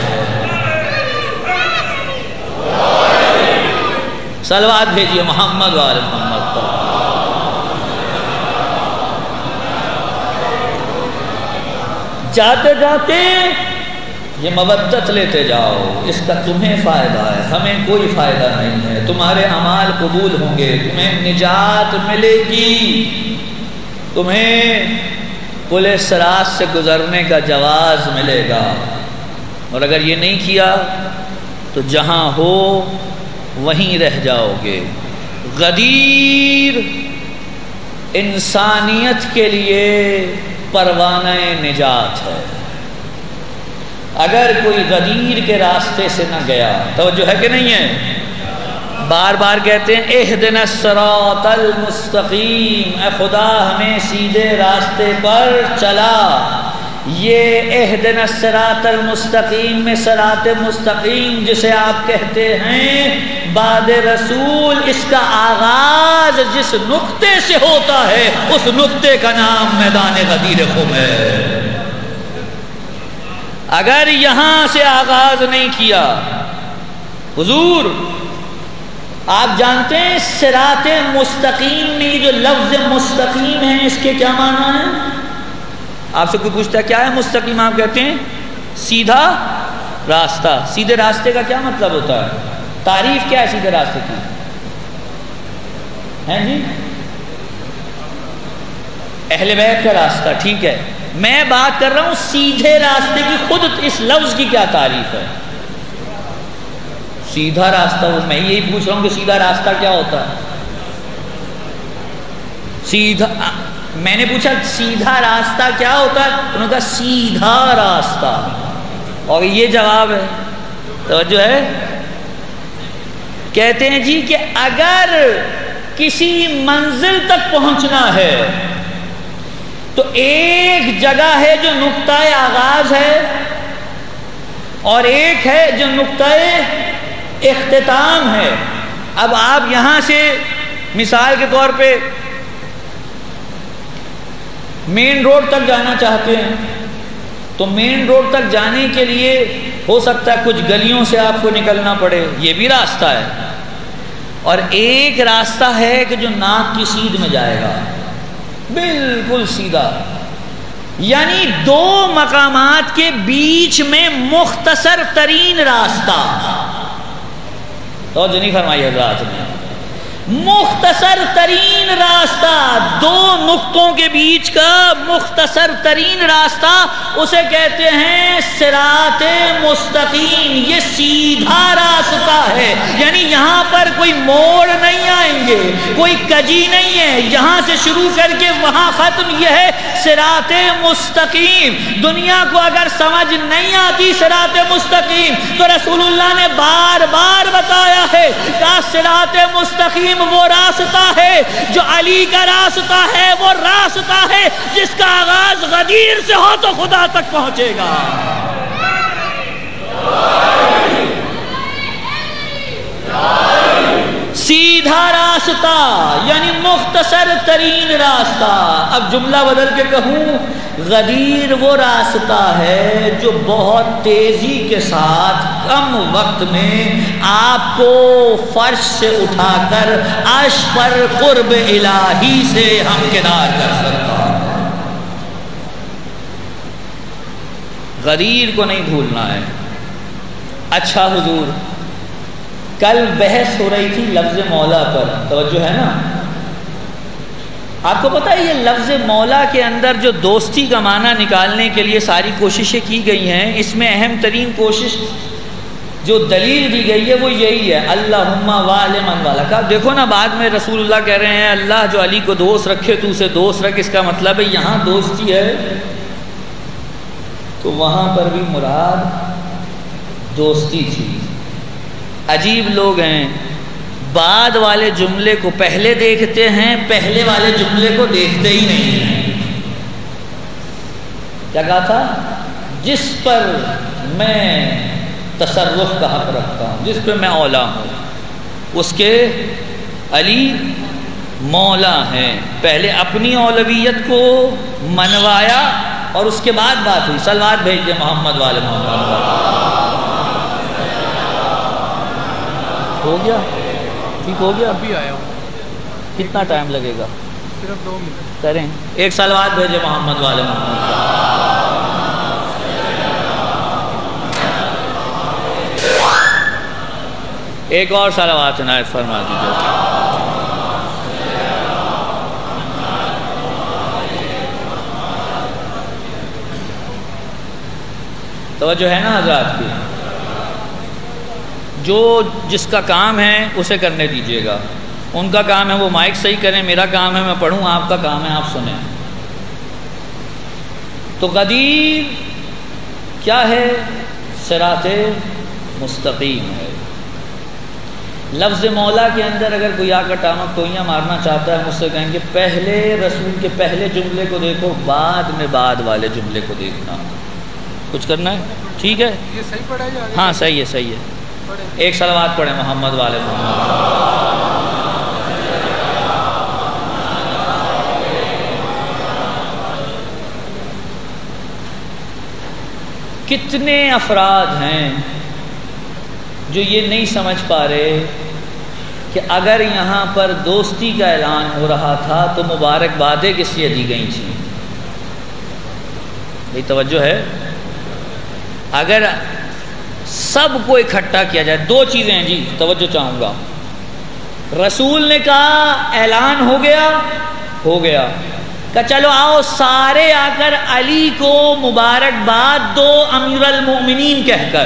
صلوات بھیجیے محمد وآل محمد پر۔ جاتے جاتے یہ مودت لیتے جاؤ، اس کا تمہیں فائدہ ہے، ہمیں کوئی فائدہ نہیں ہے، تمہارے اعمال قبول ہوں گے، تمہیں نجات ملے گی، تمہیں پل صراط سے گزرنے کا جواز ملے گا، اور اگر یہ نہیں کیا تو جہاں ہو وہیں رہ جاؤ گے۔ غدیر انسانیت کے لیے پروانہ نجات ہے۔ اگر کوئی غدیر کے راستے سے نہ گیا، توجہ ہے کہ نہیں ہے؟ بار بار کہتے ہیں اہدنا الصراط المستقیم، اے خدا ہمیں سیدھے راستے پر چلا۔ یہ اہدنا الصراط المستقیم میں صراط مستقیم جسے آپ کہتے ہیں بعد رسول، اس کا آغاز جس نقطے سے ہوتا ہے اس نقطے کا نام میدان غدیر خم ہے۔ اگر یہاں سے آغاز نہیں کیا، حضور آپ جانتے ہیں صراط مستقیم میں جو لفظ مستقیم ہے اس کے کیا معنی ہے؟ آپ سے کوئی پوچھتا ہے کیا ہے مستقیم، آپ کہتے ہیں سیدھا راستہ۔ سیدھے راستے کا کیا مطلب ہوتا ہے؟ تعریف کیا ہے سیدھے راستے کی؟ ہیں جی اہل بیت کا راستہ، ٹھیک ہے، میں بات کر رہا ہوں سیدھے راستے کی، خود اس لفظ کی کیا تعریف ہے؟ سیدھا راستہ، میں یہی پوچھ رہا ہوں کہ سیدھا راستہ کیا ہوتا ہے؟ سیدھا، میں نے پوچھا سیدھا راستہ کیا ہوتا ہے، انہوں نے کہا سیدھا راستہ، اور یہ جواب ہے، توجہ ہے، کہتے ہیں جی کہ اگر کسی منزل تک پہنچنا ہے تو ایک جگہ ہے جو نقطہ آغاز ہے اور ایک ہے جو نقطہ اختتام ہے۔ اب آپ یہاں سے مثال کے طور پہ مین روڈ تک جانا چاہتے ہیں تو مین روڈ تک جانے کے لیے ہو سکتا ہے کچھ گلیوں سے آپ کو نکلنا پڑے، یہ بھی راستہ ہے، اور ایک راستہ ہے کہ جو ناک کی سیدھ میں جائے گا، بالکل سیدھا، یعنی دو مقامات کے بیچ میں مختصر ترین راستہ، توجہ نہیں فرمائی حضرات نے، مختصر ترین راستہ، دو نقطوں کے بیچ کا مختصر ترین راستہ، اسے کہتے ہیں صراط مستقیم، یہ سیدھا راستہ ہے، یعنی یہاں پر کوئی موڑ نہیں آئیں گے، کوئی کجی نہیں ہے، یہاں سے شروع کر کے وہاں ختم، یہ ہے صراط مستقیم۔ دنیا کو اگر سمجھ نہیں آتی صراط مستقیم تو رسول اللہ نے بار بار بتایا ہے کہ صراط مستقیم وہ راستہ ہے جو علی کا راستہ ہے، وہ راستہ ہے جس کا آغاز غدیر سے ہو تو خدا تک پہنچے گا۔ سیدھا راستہ یعنی مختصر ترین راستہ۔ اب جملہ بدل کے کہوں، غدیر وہ راستہ ہے جو بہت تیزی کے ساتھ کم وقت میں آپ کو فرش سے اٹھا کر عرش پر قرب الہی سے ہمکنار کر سکتا ہے۔ غدیر کو نہیں بھولنا ہے۔ اچھا حضور، کل بحث ہو رہی تھی لفظ مولا پر، توجہ ہے نا، آپ کو پتہ ہے یہ لفظ مولا کے اندر جو دوستی کا معنی نکالنے کے لیے ساری کوششیں کی گئی ہیں، اس میں اہم ترین کوشش جو دلیل دی گئی ہے وہ یہی ہے، اللہم وال من والک۔ دیکھو نا بعد میں رسول اللہ کہہ رہے ہیں اللہ جو علی کو دوست رکھے تو اسے دوست رکھ، اس کا مطلب ہے یہاں دوستی ہے تو وہاں پر بھی مراد دوستی تھی۔ عجیب لوگ ہیں، بعد والے جملے کو پہلے دیکھتے ہیں، پہلے والے جملے کو دیکھتے ہی نہیں ہیں۔ کیا کہا تھا؟ جس پر میں تصرف کا حق رکھتا ہوں، جس پہ میں اولا ہوں، اس کے علی مولا ہیں۔ پہلے اپنی اولویت کو منوایا اور اس کے بعد بات ہوئی، صلوات بھیج دے محمد والے محمد۔ ہو گیا؟ ٹھیک ہو گیا؟ ابھی آیا ہوں۔ کتنا ٹائم لگے گا؟ صرف دو منٹ کریں ایک صلوات بھیجے محمد والے محمد کا۔ ایک اور صلوات عنایت فرما دیجیے۔ توجہ ہے نا حضرات کی؟ جو جس کا کام ہے اسے کرنے دیجیے گا، ان کا کام ہے وہ مائک صحیح کریں، میرا کام ہے میں پڑھوں، آپ کا کام ہے آپ سنیں۔ تو غدیر کیا ہے؟ صراط مستقیم ہے۔ لفظ مولا کے اندر اگر کوئی آ کر ٹامک ٹوئیاں مارنا چاہتا ہے مجھ سے کہیں گے پہلے رسول کے پہلے جملے کو دیکھو، بعد میں بعد والے جملے کو دیکھنا۔ کچھ کرنا ہے؟ ٹھیک ہے، یہ صحیح پڑھا جا رہا ہے؟ ہاں صحیح ہے صحیح ہے۔ ایک صلوات پڑھیں محمد والے محمد۔ کتنے افراد ہیں جو یہ نہیں سمجھ پا رہے کہ اگر یہاں پر دوستی کا اعلان ہو رہا تھا تو مبارکبادیں کس لیے دی گئی تھیں؟ بھئی توجہ ہے؟ اگر سب کو اکٹھا کیا جائے، دو چیزیں ہیں جی توجہ چاہوں گا۔ رسول نے کہا اعلان ہو گیا ہو گیا کہ چلو آؤ سارے آ کر علی کو مبارکباد دو امیر المؤمنین کہہ کر۔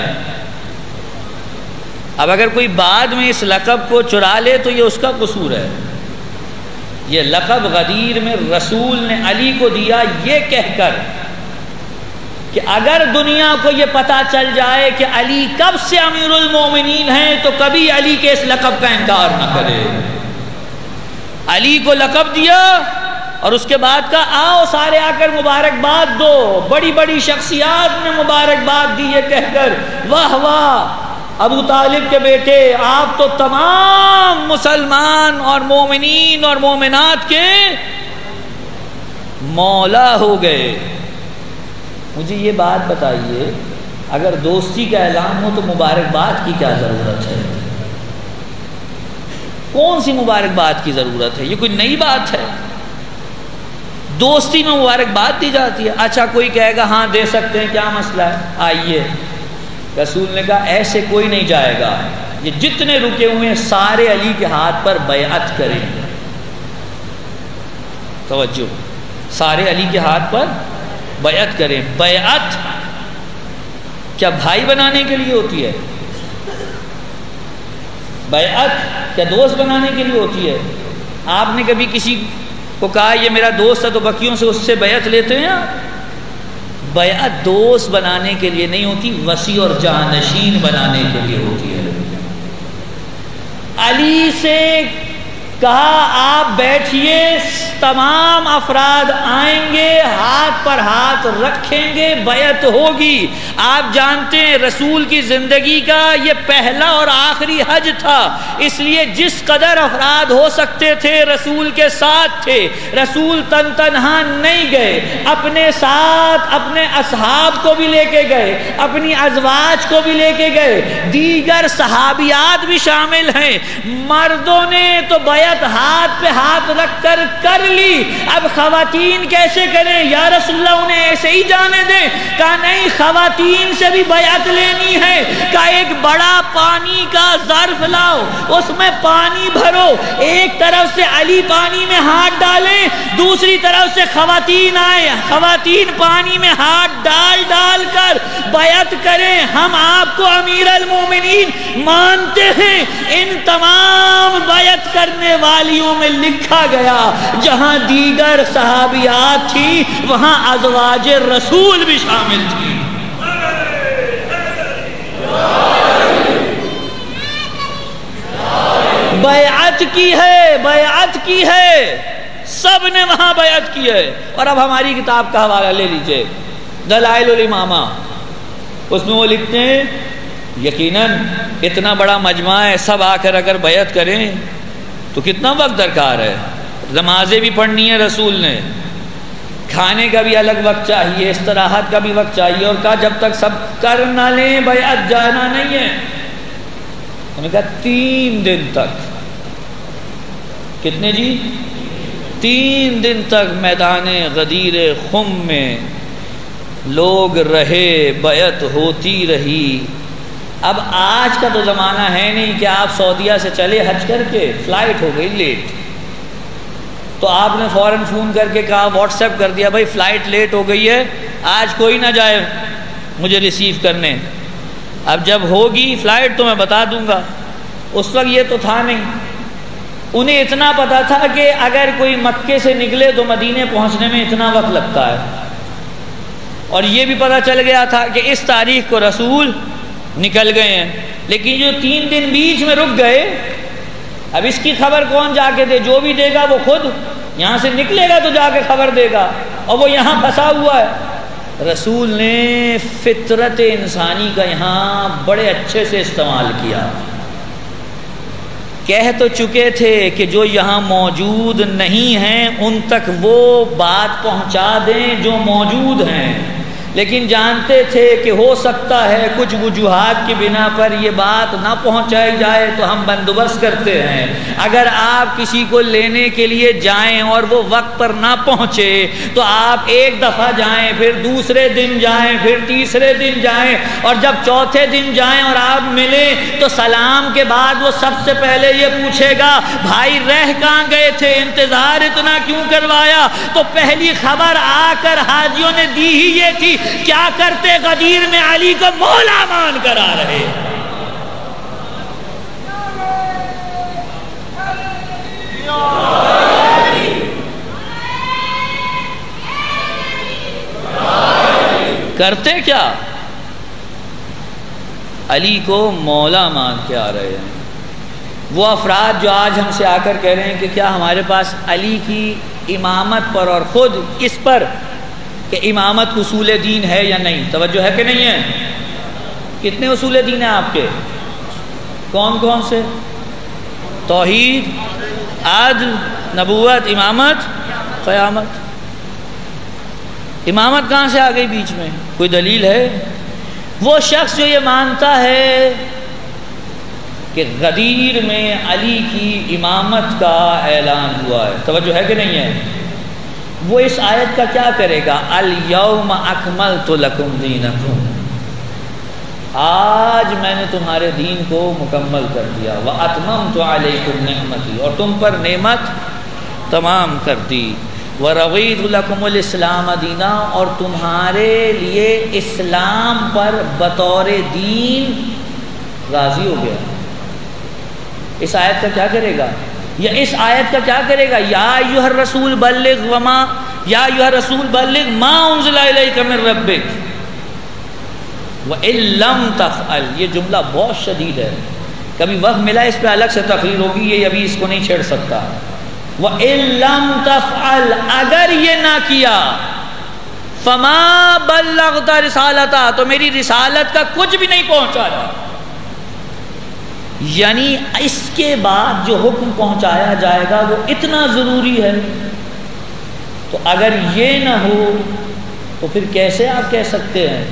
اب اگر کوئی بعد میں اس لقب کو چرا لے تو یہ اس کا قصور ہے۔ یہ لقب غدیر میں رسول نے علی کو دیا یہ کہہ کر کہ اگر دنیا کو یہ پتہ چل جائے کہ علی کب سے امیر المومنین ہیں تو کبھی علی کے اس لقب کا انکار نہ کرے۔ علی کو لقب دیا اور اس کے بعد کہا آؤ سارے آ کر مبارکباد دو۔ بڑی بڑی شخصیات نے مبارکباد دی یہ کہہ کر واہ واہ ابو طالب کے بیٹے آپ تو تمام مسلمان اور مومنین اور مومنات کے مولا ہو گئے۔ مجھے یہ بات بتائیے اگر دوستی کا اعلان ہو تو مبارکباد کی کیا ضرورت ہے؟ کون سی مبارکباد کی ضرورت ہے؟ یہ کوئی نئی بات ہے؟ دوستی میں مبارکباد دی جاتی ہے۔ اچھا کوئی کہے گا ہاں دے سکتے ہیں، کیا مسئلہ ہے؟ آئیے، رسول نے کہا ایسے کوئی نہیں جائے گا، یہ جتنے رکے ہوئے ہیں سارے علی کے ہاتھ پر بیعت کریں۔ توجہ، سارے علی کے ہاتھ پر بیعت کریں۔ بیعت کیا بھائی بنانے کے لیے ہوتی ہے؟ بیعت کیا دوست بنانے کے لیے ہوتی ہے؟ آپ نے کبھی کسی کو کہا یہ میرا دوست ہے تو بکیوں سے اس سے بیعت لیتے ہیں؟ بیعت دوست بنانے کے لیے نہیں ہوتی، وسیع اور جانشین بنانے کے لیے ہوتی ہے۔ علی سے کہا آپ بیٹھیے، تمام افراد آئیں گے، ہاتھ پر ہاتھ رکھیں گے، بیعت ہوگی۔ آپ جانتے ہیں رسول کی زندگی کا یہ پہلا اور آخری حج تھا، اس لیے جس قدر افراد ہو سکتے تھے رسول کے ساتھ تھے۔ رسول تن تنہا نہیں گئے، اپنے ساتھ اپنے اصحاب کو بھی لے کے گئے، اپنی ازواج کو بھی لے کے گئے، دیگر صحابیات بھی شامل ہیں۔ مردوں نے تو بیعت بیعت ہاتھ پہ ہاتھ رکھ کر کر لی، اب خواتین کیسے کریں یا رسول اللہ، انہیں ایسے ہی جانے دیں؟ کہا نہیں، خواتین سے بھی بیعت لینی ہے۔ کہا ایک بڑا پانی کا ظرف لاؤ، اس میں پانی بھرو، ایک طرف سے علی پانی میں ہاتھ ڈالیں، دوسری طرف سے خواتین آئیں، خواتین پانی میں ہاتھ ڈال ڈال کر بیعت کریں، ہم آپ کو امیر المومنین مانتے ہیں۔ ان تمام بیعت کرنے والیوں میں لکھا گیا جہاں دیگر صحابیات تھی وہاں ازواج رسول بھی شامل تھی۔ بیعت کی ہے، بیعت کی ہے، سب نے وہاں بیعت کی ہے۔ اور اب ہماری کتاب کا حوالہ لے لیجئے، دلائل الامامہ، اس میں وہ لکھتے ہیں یقیناً اتنا بڑا مجمع ہے، سب آ کر اگر بیعت کریں تو کتنا وقت درکار ہے، نمازیں بھی پڑھنی ہے رسول نے، کھانے کا بھی الگ وقت چاہیے، استراحت کا بھی وقت چاہیے، اور کہا جب تک سب کر نہ لیں بیعت جانا نہیں ہے۔ انہوں نے کہا تین دن تک، کتنے جی؟ تین دن تک میدان غدیر خم میں لوگ رہے، بیعت ہوتی رہی۔ اب آج کا تو زمانہ ہے نہیں کہ آپ سعودیہ سے چلے حج کر کے، فلائٹ ہو گئی لیٹ، تو آپ نے فوراً فون کر کے کہا، واٹس ایپ کر دیا، بھائی فلائٹ لیٹ ہو گئی ہے، آج کوئی نہ جائے مجھے ریسیو کرنے۔ اب جب ہوگی فلائٹ تو میں بتا دوں گا۔ اس وقت یہ تو تھا نہیں، انہیں اتنا پتا تھا کہ اگر کوئی مکے سے نکلے تو مدینے پہنچنے میں اتنا وقت لگتا ہے، اور یہ بھی پتا چل گیا تھا کہ اس تاریخ کو رسول نکل گئے ہیں۔ لیکن جو تین دن بیچ میں رک گئے، اب اس کی خبر کون جا کے دے؟ جو بھی دے گا وہ خود یہاں سے نکلے گا تو جا کے خبر دے گا، اور وہ یہاں پھنسا ہوا ہے۔ رسول نے فطرت انسانی کا یہاں بڑے اچھے سے استعمال کیا۔ کہہ تو چکے تھے کہ جو یہاں موجود نہیں ہیں ان تک وہ بات پہنچا دیں جو موجود ہیں، لیکن جانتے تھے کہ ہو سکتا ہے کچھ وجوہات کی بنا پر یہ بات نہ پہنچائی جائے، تو ہم بندوبست کرتے ہیں اگر آپ کسی کو لینے کے لیے جائیں اور وہ وقت پر نہ پہنچے تو آپ ایک دفعہ جائیں، پھر دوسرے دن جائیں، پھر تیسرے دن جائیں، اور جب چوتھے دن جائیں اور آپ ملیں تو سلام کے بعد وہ سب سے پہلے یہ پوچھے گا بھائی رہ کہاں گئے تھے، انتظار اتنا کیوں کروایا؟ تو پہلی خبر آ کر حاجیوں نے دی ہی یہ تھی، کیا کرتے غدیر میں علی کو مولا مان کر آ رہے۔ کرتے کیا؟ علی کو مولا مان کے آ رہے ہیں۔ وہ افراد جو آج ہم سے آ کر کہہ رہے ہیں کہ کیا ہمارے پاس علی کی امامت پر اور خود اس پر کہ امامت اصول دین ہے یا نہیں، توجہ ہے کہ نہیں ہے؟ کتنے اصول دین ہیں آپ کے؟ کون کون سے؟ توحید، عدل، نبوت، امامت، قیامت۔ امامت کہاں سے آ گئی بیچ میں؟ کوئی دلیل ہے؟ وہ شخص جو یہ مانتا ہے کہ غدیر میں علی کی امامت کا اعلان ہوا ہے، توجہ ہے کہ نہیں ہے؟ وہ اس آیت کا کیا کرے گا؟ الیوم اکملت لکم دینکم، آج میں نے تمہارے دین کو مکمل کر دیا، واتممت علیکم نعمتی، اور تم پر نعمت تمام کر دی، ورضیت لکم الاسلام دینا، اور تمہارے لیے اسلام پر بطور دین راضی ہو گیا۔ اس آیت کا کیا کرے گا؟ یا اس آیت کا کیا کرے گا؟ یا ایھا الرسول بلغ وما یا ایھا الرسول بلغ ما انزل الیک من ربک وان لم تفعل، یہ جملہ بہت شدید ہے، کبھی وقت ملا اس پہ الگ سے تقریر ہوگی، یہ ابھی اس کو نہیں چھیڑ سکتا۔ وان لم تفعل، اگر یہ نہ کیا، فما بلغت رسالتہ، تو میری رسالت کا کچھ بھی نہیں پہنچایا۔ یعنی اس کے بعد جو حکم پہنچایا جائے گا وہ اتنا ضروری ہے، تو اگر یہ نہ ہو تو پھر کیسے آپ کہہ سکتے ہیں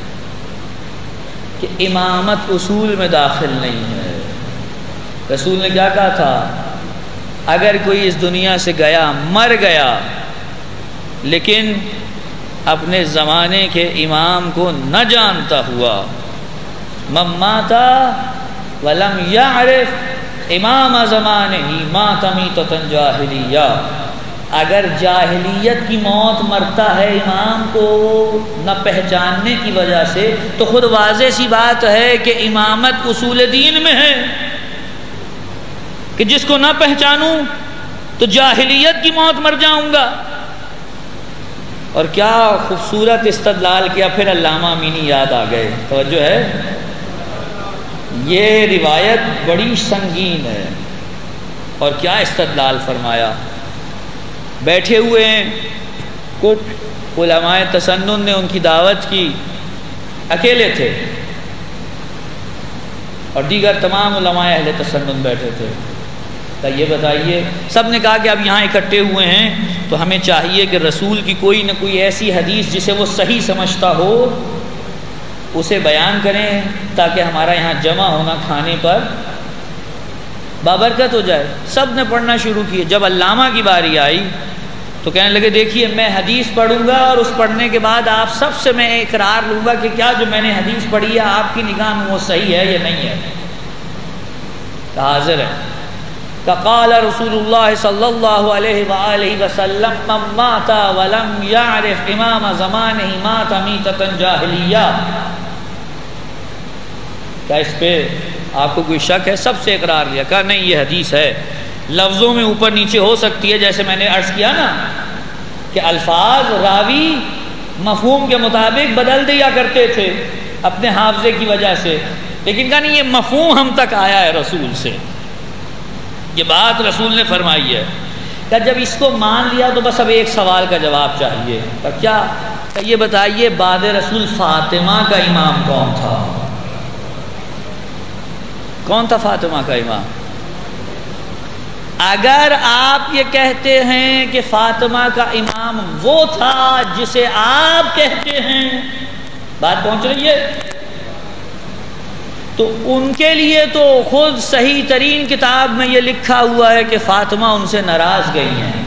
کہ امامت اصول میں داخل نہیں ہے؟ رسول نے کیا کہا تھا؟ اگر کوئی اس دنیا سے گیا مر گیا لیکن اپنے زمانے کے امام کو نہ جانتا ہوا، من مات ولم یعرف امام زمانہ مات میتۃ جاہلیہ، اگر جاہلیت کی موت مرتا ہے امام کو نہ پہچاننے کی وجہ سے، تو خود واضح سی بات ہے کہ امامت اصول دین میں ہے کہ جس کو نہ پہچانوں تو جاہلیت کی موت مر جاؤں گا۔ اور کیا خوبصورت استدلال کیا، پھر علامہ امینی یاد آ گئے، توجہ ہے، یہ روایت بڑی سنگین ہے، اور کیا استدلال فرمایا۔ بیٹھے ہوئے ہیں کچھ علماء تسنن نے ان کی دعوت کی، اکیلے تھے اور دیگر تمام علماء اہل تسنن بیٹھے تھے۔ تو یہ بتائیے، سب نے کہا کہ اب یہاں اکٹھے ہوئے ہیں تو ہمیں چاہیے کہ رسول کی کوئی نہ کوئی ایسی حدیث جسے وہ صحیح سمجھتا ہو اسے بیان کریں تاکہ ہمارا یہاں جمع ہونا کھانے پر بابرکت ہو جائے۔ سب نے پڑھنا شروع کیے۔ جب علامہ کی باری آئی تو کہنے لگے دیکھیے میں حدیث پڑھوں گا اور اس پڑھنے کے بعد آپ سب سے میں اقرار لوں گا کہ کیا جو میں نے حدیث پڑھی ہے آپ کی نگاہ میں وہ صحیح ہے یا نہیں ہے۔ تو حاضر ہے کہ قال رسول اللہ صلی اللہ علیہ وآلہ وسلم من مات ولم یعرف امام زمانہ مات میتۃ جاہلیہ۔ کیا اس پہ آپ کو کوئی شک ہے؟ سب سے اقرار لیا، کہا نہیں یہ حدیث ہے، لفظوں میں اوپر نیچے ہو سکتی ہے، جیسے میں نے عرض کیا نا کہ الفاظ راوی مفہوم کے مطابق بدل دیا کرتے تھے اپنے حافظے کی وجہ سے، لیکن کہا نہیں یہ مفہوم ہم تک آیا ہے رسول سے، یہ بات رسول نے فرمائی ہے۔ کہ جب اس کو مان لیا تو بس اب ایک سوال کا جواب چاہیے، کہ کیا کہ یہ بتائیے بعد رسول فاطمہ کا امام کون تھا؟ کون تھا فاطمہ کا امام؟ اگر آپ یہ کہتے ہیں کہ فاطمہ کا امام وہ تھا جسے آپ کہتے ہیں، بات پہنچ رہی ہے، تو ان کے لیے تو خود صحیح ترین کتاب میں یہ لکھا ہوا ہے کہ فاطمہ ان سے ناراض گئی ہیں،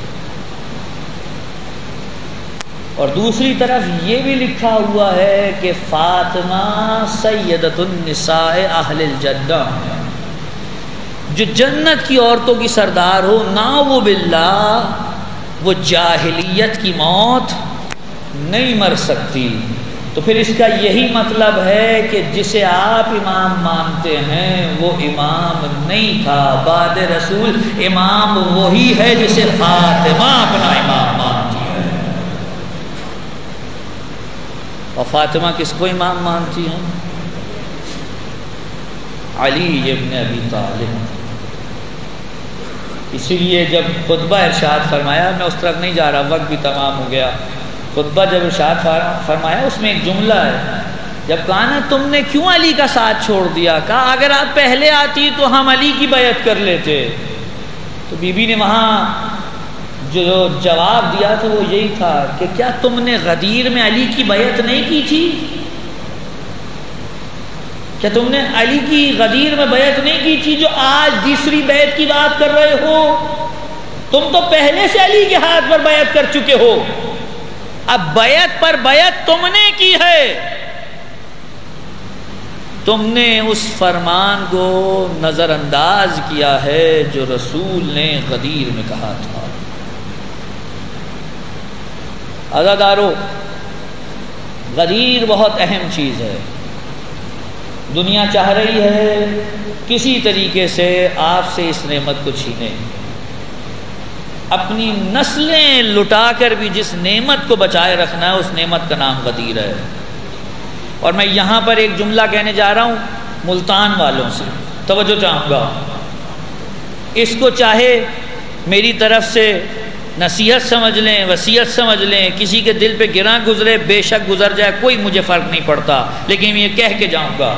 اور دوسری طرف یہ بھی لکھا ہوا ہے کہ فاطمہ سیدۃ النساء اہل الجنہ، جو جنت کی عورتوں کی سردار ہو، نعوذ باللہ وہ جاہلیت کی موت نہیں مر سکتی۔ تو پھر اس کا یہی مطلب ہے کہ جسے آپ امام مانتے ہیں وہ امام نہیں تھا، بعد رسول امام وہی ہے جسے فاطمہ اپنا امام مانتی ہے۔ اور فاطمہ کس کو امام مانتی ہیں؟ علی ابن ابی طالب۔ اسی لیے جب خطبہ ارشاد فرمایا، میں اس طرف نہیں جا رہا، وقت بھی تمام ہو گیا، خطبہ جب ارشاد فرمایا اس میں ایک جملہ ہے، جب کہا نا تم نے کیوں علی کا ساتھ چھوڑ دیا، کہا اگر آپ پہلے آتی تو ہم علی کی بیعت کر لیتے۔ تو بی بی نے وہاں جو جواب دیا تھا وہ یہی تھا کہ کیا تم نے غدیر میں علی کی بیعت نہیں کی تھی؟ کیا تم نے علی کی غدیر میں بیعت نہیں کی تھی جو آج تیسری بیعت کی بات کر رہے ہو؟ تم تو پہلے سے علی کے ہاتھ پر بیعت کر چکے ہو، اب بیعت پر بیعت تم نے کی ہے، تم نے اس فرمان کو نظر انداز کیا ہے جو رسول نے غدیر میں کہا تھا۔ عزادارو، غدیر بہت اہم چیز ہے، دنیا چاہ رہی ہے کسی طریقے سے آپ سے اس نعمت کو چھینے، اپنی نسلیں لٹا کر بھی جس نعمت کو بچائے رکھنا ہے اس نعمت کا نام غدیر ہے۔ اور میں یہاں پر ایک جملہ کہنے جا رہا ہوں ملتان والوں سے، توجہ چاہوں گا، اس کو چاہے میری طرف سے نصیحت سمجھ لیں، وصیت سمجھ لیں، کسی کے دل پہ گراں گزرے بے شک گزر جائے، کوئی مجھے فرق نہیں پڑتا، لیکن میں یہ کہہ کے جاؤں گا،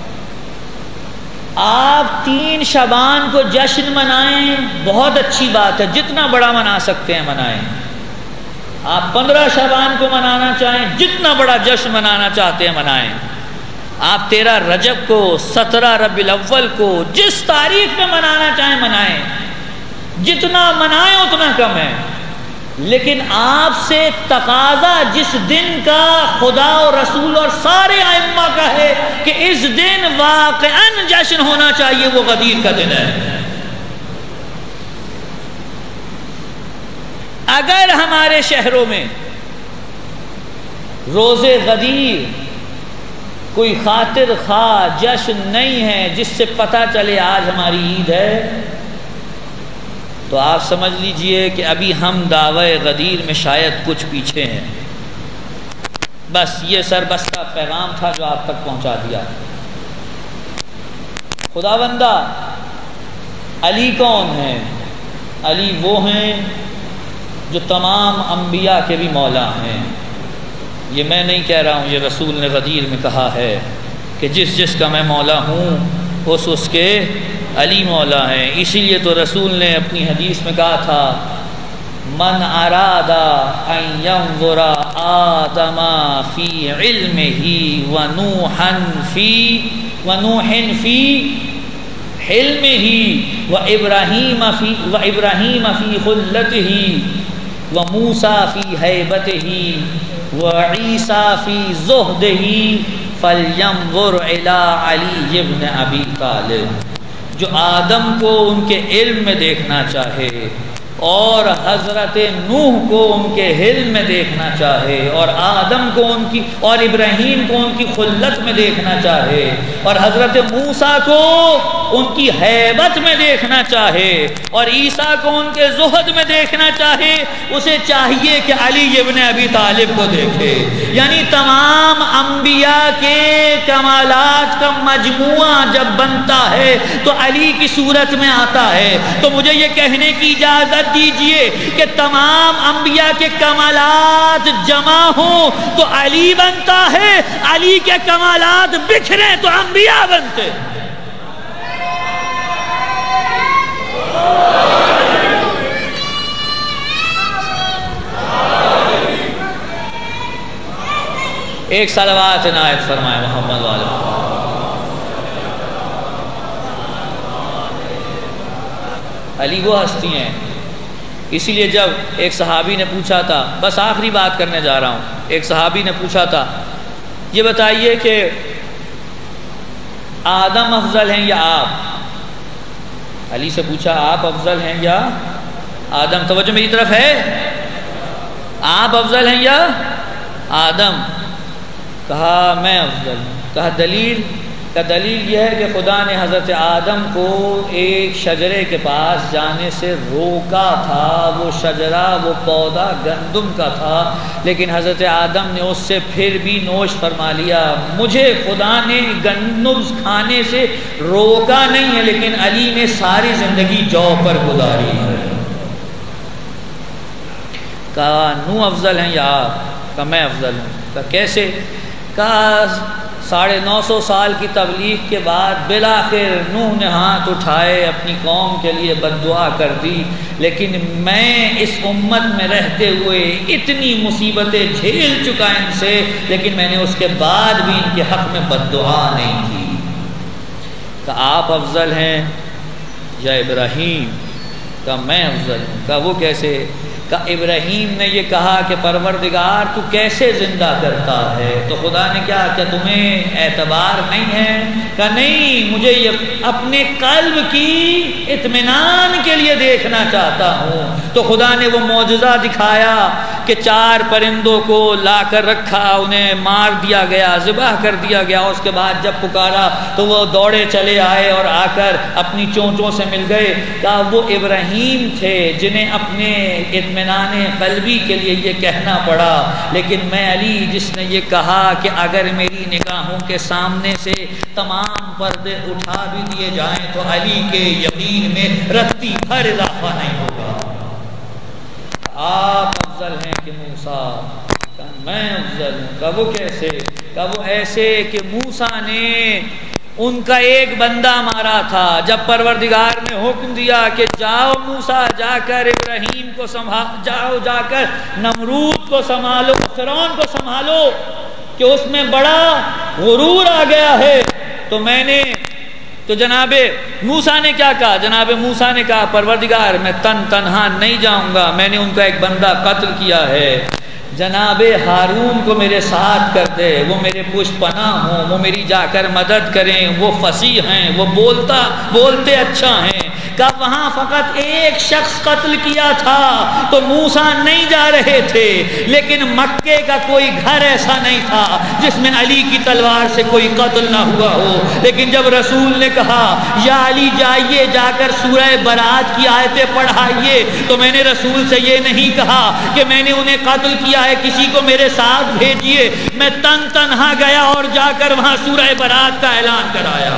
آپ تین شعبان کو جشن منائیں، بہت اچھی بات ہے، جتنا بڑا منا سکتے ہیں منائیں۔ آپ پندرہ شعبان کو منانا چاہیں، جتنا بڑا جشن منانا چاہتے ہیں منائیں۔ آپ تیرہ رجب کو، سترہ ربیع الاول کو، جس تاریخ میں منانا چاہیں منائیں، جتنا منائیں اتنا کم ہے، لیکن آپ سے تقاضا جس دن کا خدا اور رسول اور سارے ائمہ کا ہے کہ اس دن واقعاً جشن ہونا چاہیے، وہ غدیر کا دن ہے۔ اگر ہمارے شہروں میں روز غدیر کوئی خاطر خواہ جشن نہیں ہے جس سے پتہ چلے آج ہماری عید ہے، تو آپ سمجھ لیجئے کہ ابھی ہم دعوی غدیر میں شاید کچھ پیچھے ہیں۔ بس یہ سربستہ پیغام تھا جو آپ تک پہنچا دیا۔ خداوندہ علی کون ہیں؟ علی وہ ہیں جو تمام انبیاء کے بھی مولا ہیں۔ یہ میں نہیں کہہ رہا ہوں، یہ رسول نے غدیر میں کہا ہے کہ جس جس کا میں مولا ہوں اس اس کے علی مولا ہیں۔ اسی لیے تو رسول نے اپنی حدیث میں کہا تھا من اراد ان ينظر آدم فی علمہ ونوحا فی ونوح فی حلمہ وابراہیم فی وابراہیم فی خلتہ وموسیٰ فی ہیبتہ وعیسیٰ فی زہدہ فلینظر الی علی بن ابی طالب۔ جو آدم کو ان کے علم میں دیکھنا چاہے اور حضرت نوح کو ان کے حلم میں دیکھنا چاہے اور آدم کو ان کی اور ابراہیم کو ان کی خلت میں دیکھنا چاہے اور حضرت موسیٰ کو ان کی ہیبت میں دیکھنا چاہے اور عیسیٰ کو ان کے زہد میں دیکھنا چاہے، اسے چاہیے کہ علی ابن ابی طالب کو دیکھے۔ یعنی تمام انبیاء کے کمالات کا مجموعہ جب بنتا ہے تو علی کی صورت میں آتا ہے۔ تو مجھے یہ کہنے کی اجازت دیجئے کہ تمام انبیاء کے کمالات جمع ہوں تو علی بنتا ہے، علی کے کمالات بکھریں تو انبیاء بنتے۔ ایک صلوات عنایت فرمائے محمد والے۔ علی وہ ہستی ہیں، اسی لیے جب ایک صحابی نے پوچھا تھا، بس آخری بات کرنے جا رہا ہوں، ایک صحابی نے پوچھا تھا یہ بتائیے کہ آدم افضل ہیں یا آپ؟ علی سے پوچھا آپ افضل ہیں یا آدم؟ توجہ میری طرف ہے، آپ افضل ہیں یا آدم؟ کہا میں افضل ہوں۔ کہا دلیل؟ کا دلیل یہ ہے کہ خدا نے حضرت آدم کو ایک شجرے کے پاس جانے سے روکا تھا، وہ شجرہ وہ پودا گندم کا تھا، لیکن حضرت آدم نے اس سے پھر بھی نوش فرما لیا۔ مجھے خدا نے گندم کھانے سے روکا نہیں ہے، لیکن علی نے ساری زندگی جو پر گزاری ہے۔ کہا نو افضل ہیں یا آپ؟ کہا میں افضل ہوں۔ کہا کیسے؟ کہا ساڑھے نو سو سال کی تبلیغ کے بعد بالآخر نوح نے ہاتھ اٹھائے، اپنی قوم کے لیے بد دعا کر دی، لیکن میں اس امت میں رہتے ہوئے اتنی مصیبتیں جھیل چکا ان سے، لیکن میں نے اس کے بعد بھی ان کے حق میں بد دعا نہیں کی۔ کہ آپ افضل ہیں یا ابراہیم؟ کہ میں افضل ہوں۔ کہ وہ کیسے؟ کہ ابراہیم نے یہ کہا کہ پروردگار تو کیسے زندہ کرتا ہے؟ تو خدا نے کیا کہ تمہیں اعتبار نہیں ہے؟ کہ نہیں، مجھے یہ اپنے قلب کی اطمینان کے لیے دیکھنا چاہتا ہوں۔ تو خدا نے وہ معجزہ دکھایا کہ چار پرندوں کو لا کر رکھا، انہیں مار دیا گیا، ذبح کر دیا گیا، اس کے بعد جب پکارا تو وہ دوڑے چلے آئے اور آ کر اپنی چونچوں سے مل گئے۔ کہ وہ ابراہیم تھے جنہیں اپنے اطمینان قلبی کے لیے یہ کہنا پڑا، لیکن میں علی جس نے یہ کہا کہ اگر میری نگاہوں کے سامنے سے تمام پردے اٹھا بھی دیے جائیں تو علی کے یقین میں رتی بھر اضافہ نہیں ہوگا۔ آپ افضل ہیں کہ موسیٰ؟ کہ میں افضل ہوں۔ کہ وہ کیسے؟ کہ وہ ایسے کہ موسیٰ نے ان کا ایک بندہ مارا تھا، جب پروردگار نے حکم دیا کہ جاؤ موسیٰ جا کر ابراہیم کو سنبھال، جاؤ جا کر نمرود کو سنبھالو، فرعون کو سنبھالو کہ اس میں بڑا غرور آ گیا ہے، تو میں نے تو جناب موسیٰ نے کیا کہا؟ جناب موسیٰ نے کہا پروردگار میں تن تنہا نہیں جاؤں گا، میں نے ان کا ایک بندہ قتل کیا ہے، جناب ہارون کو میرے ساتھ کر دے، وہ میرے پشت پناہ ہوں، وہ میری جا کر مدد کریں، وہ فصیح ہیں، وہ بولتا بولتے اچھا ہیں۔ کہ وہاں فقط ایک شخص قتل کیا تھا تو موسیٰ نہیں جا رہے تھے، لیکن مکے کا کوئی گھر ایسا نہیں تھا جس میں علی کی تلوار سے کوئی قتل نہ ہوا ہو۔ لیکن جب رسول نے کہا یا علی جائیے جا کر سورہ برات کی آیتیں پڑھائیے، تو میں نے رسول سے یہ نہیں کہا کہ میں نے انہیں قتل کیا ہے کسی کو میرے ساتھ بھیجیے، میں تن تنہا گیا اور جا کر وہاں سورہ برات کا اعلان کرایا۔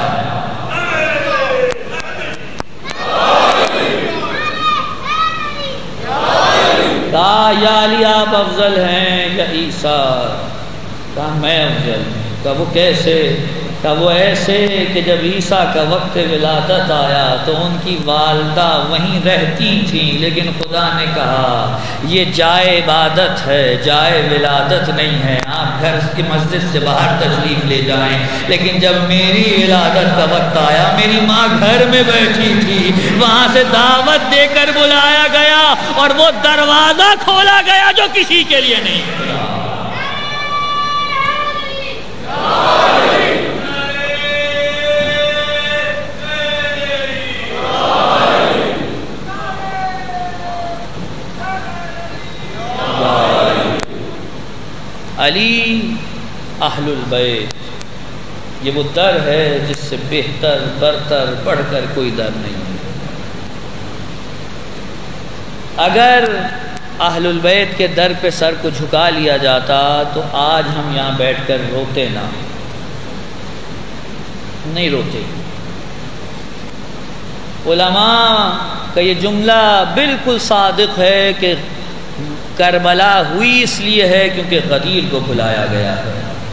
کہا یا علی آپ افضل ہیں یا عیسیٰ؟ کہا میں افضل ہوں۔ کہا وہ کیسے؟ کہا وہ ایسے کہ جب عیسیٰ کا وقت ولادت آیا تو ان کی والدہ وہیں رہتی تھیں، لیکن خدا نے کہا یہ جائے عبادت ہے، جائے ولادت نہیں ہے، آپ گھر کی مسجد سے باہر تشریف لے جائیں۔ لیکن جب میری ولادت کا وقت آیا میری ماں گھر میں بیٹھی تھی، وہاں سے دعوت دے کر بلایا گیا اور وہ دروازہ کھولا گیا جو کسی کے لیے نہیں کھلا۔ علی اہل البیت، یہ وہ در ہے جس سے بہتر برتر بڑھ کر کوئی در نہیں۔ اگر اہل البیت کے در پہ سر کو جھکا لیا جاتا تو آج ہم یہاں بیٹھ کر روتے نہ، نہیں روتے۔ علماء کا یہ جملہ بالکل صادق ہے کہ کربلا ہوئی اس لیے ہے کیونکہ غدیر کو بلایا گیا ہے۔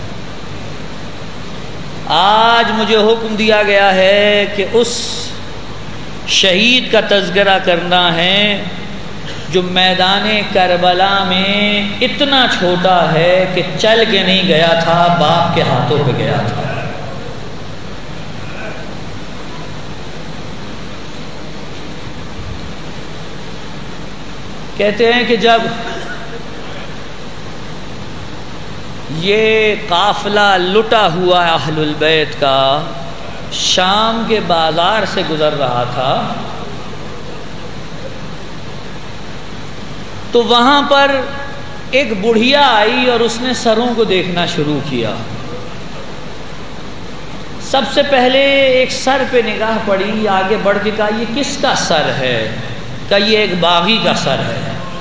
آج مجھے حکم دیا گیا ہے کہ اس شہید کا تذکرہ کرنا ہے جو میدان کربلا میں اتنا چھوٹا ہے کہ چل کے نہیں گیا تھا، باپ کے ہاتھوں پہ گیا تھا۔ کہتے ہیں کہ جب یہ قافلہ لٹا ہوا اہل البیت کا شام کے بازار سے گزر رہا تھا تو وہاں پر ایک بڑھیا آئی اور اس نے سروں کو دیکھنا شروع کیا۔ سب سے پہلے ایک سر پہ نگاہ پڑی، آگے بڑھ کے کہا یہ کس کا سر ہے؟ کہ یہ ایک باغی کا سر ہے۔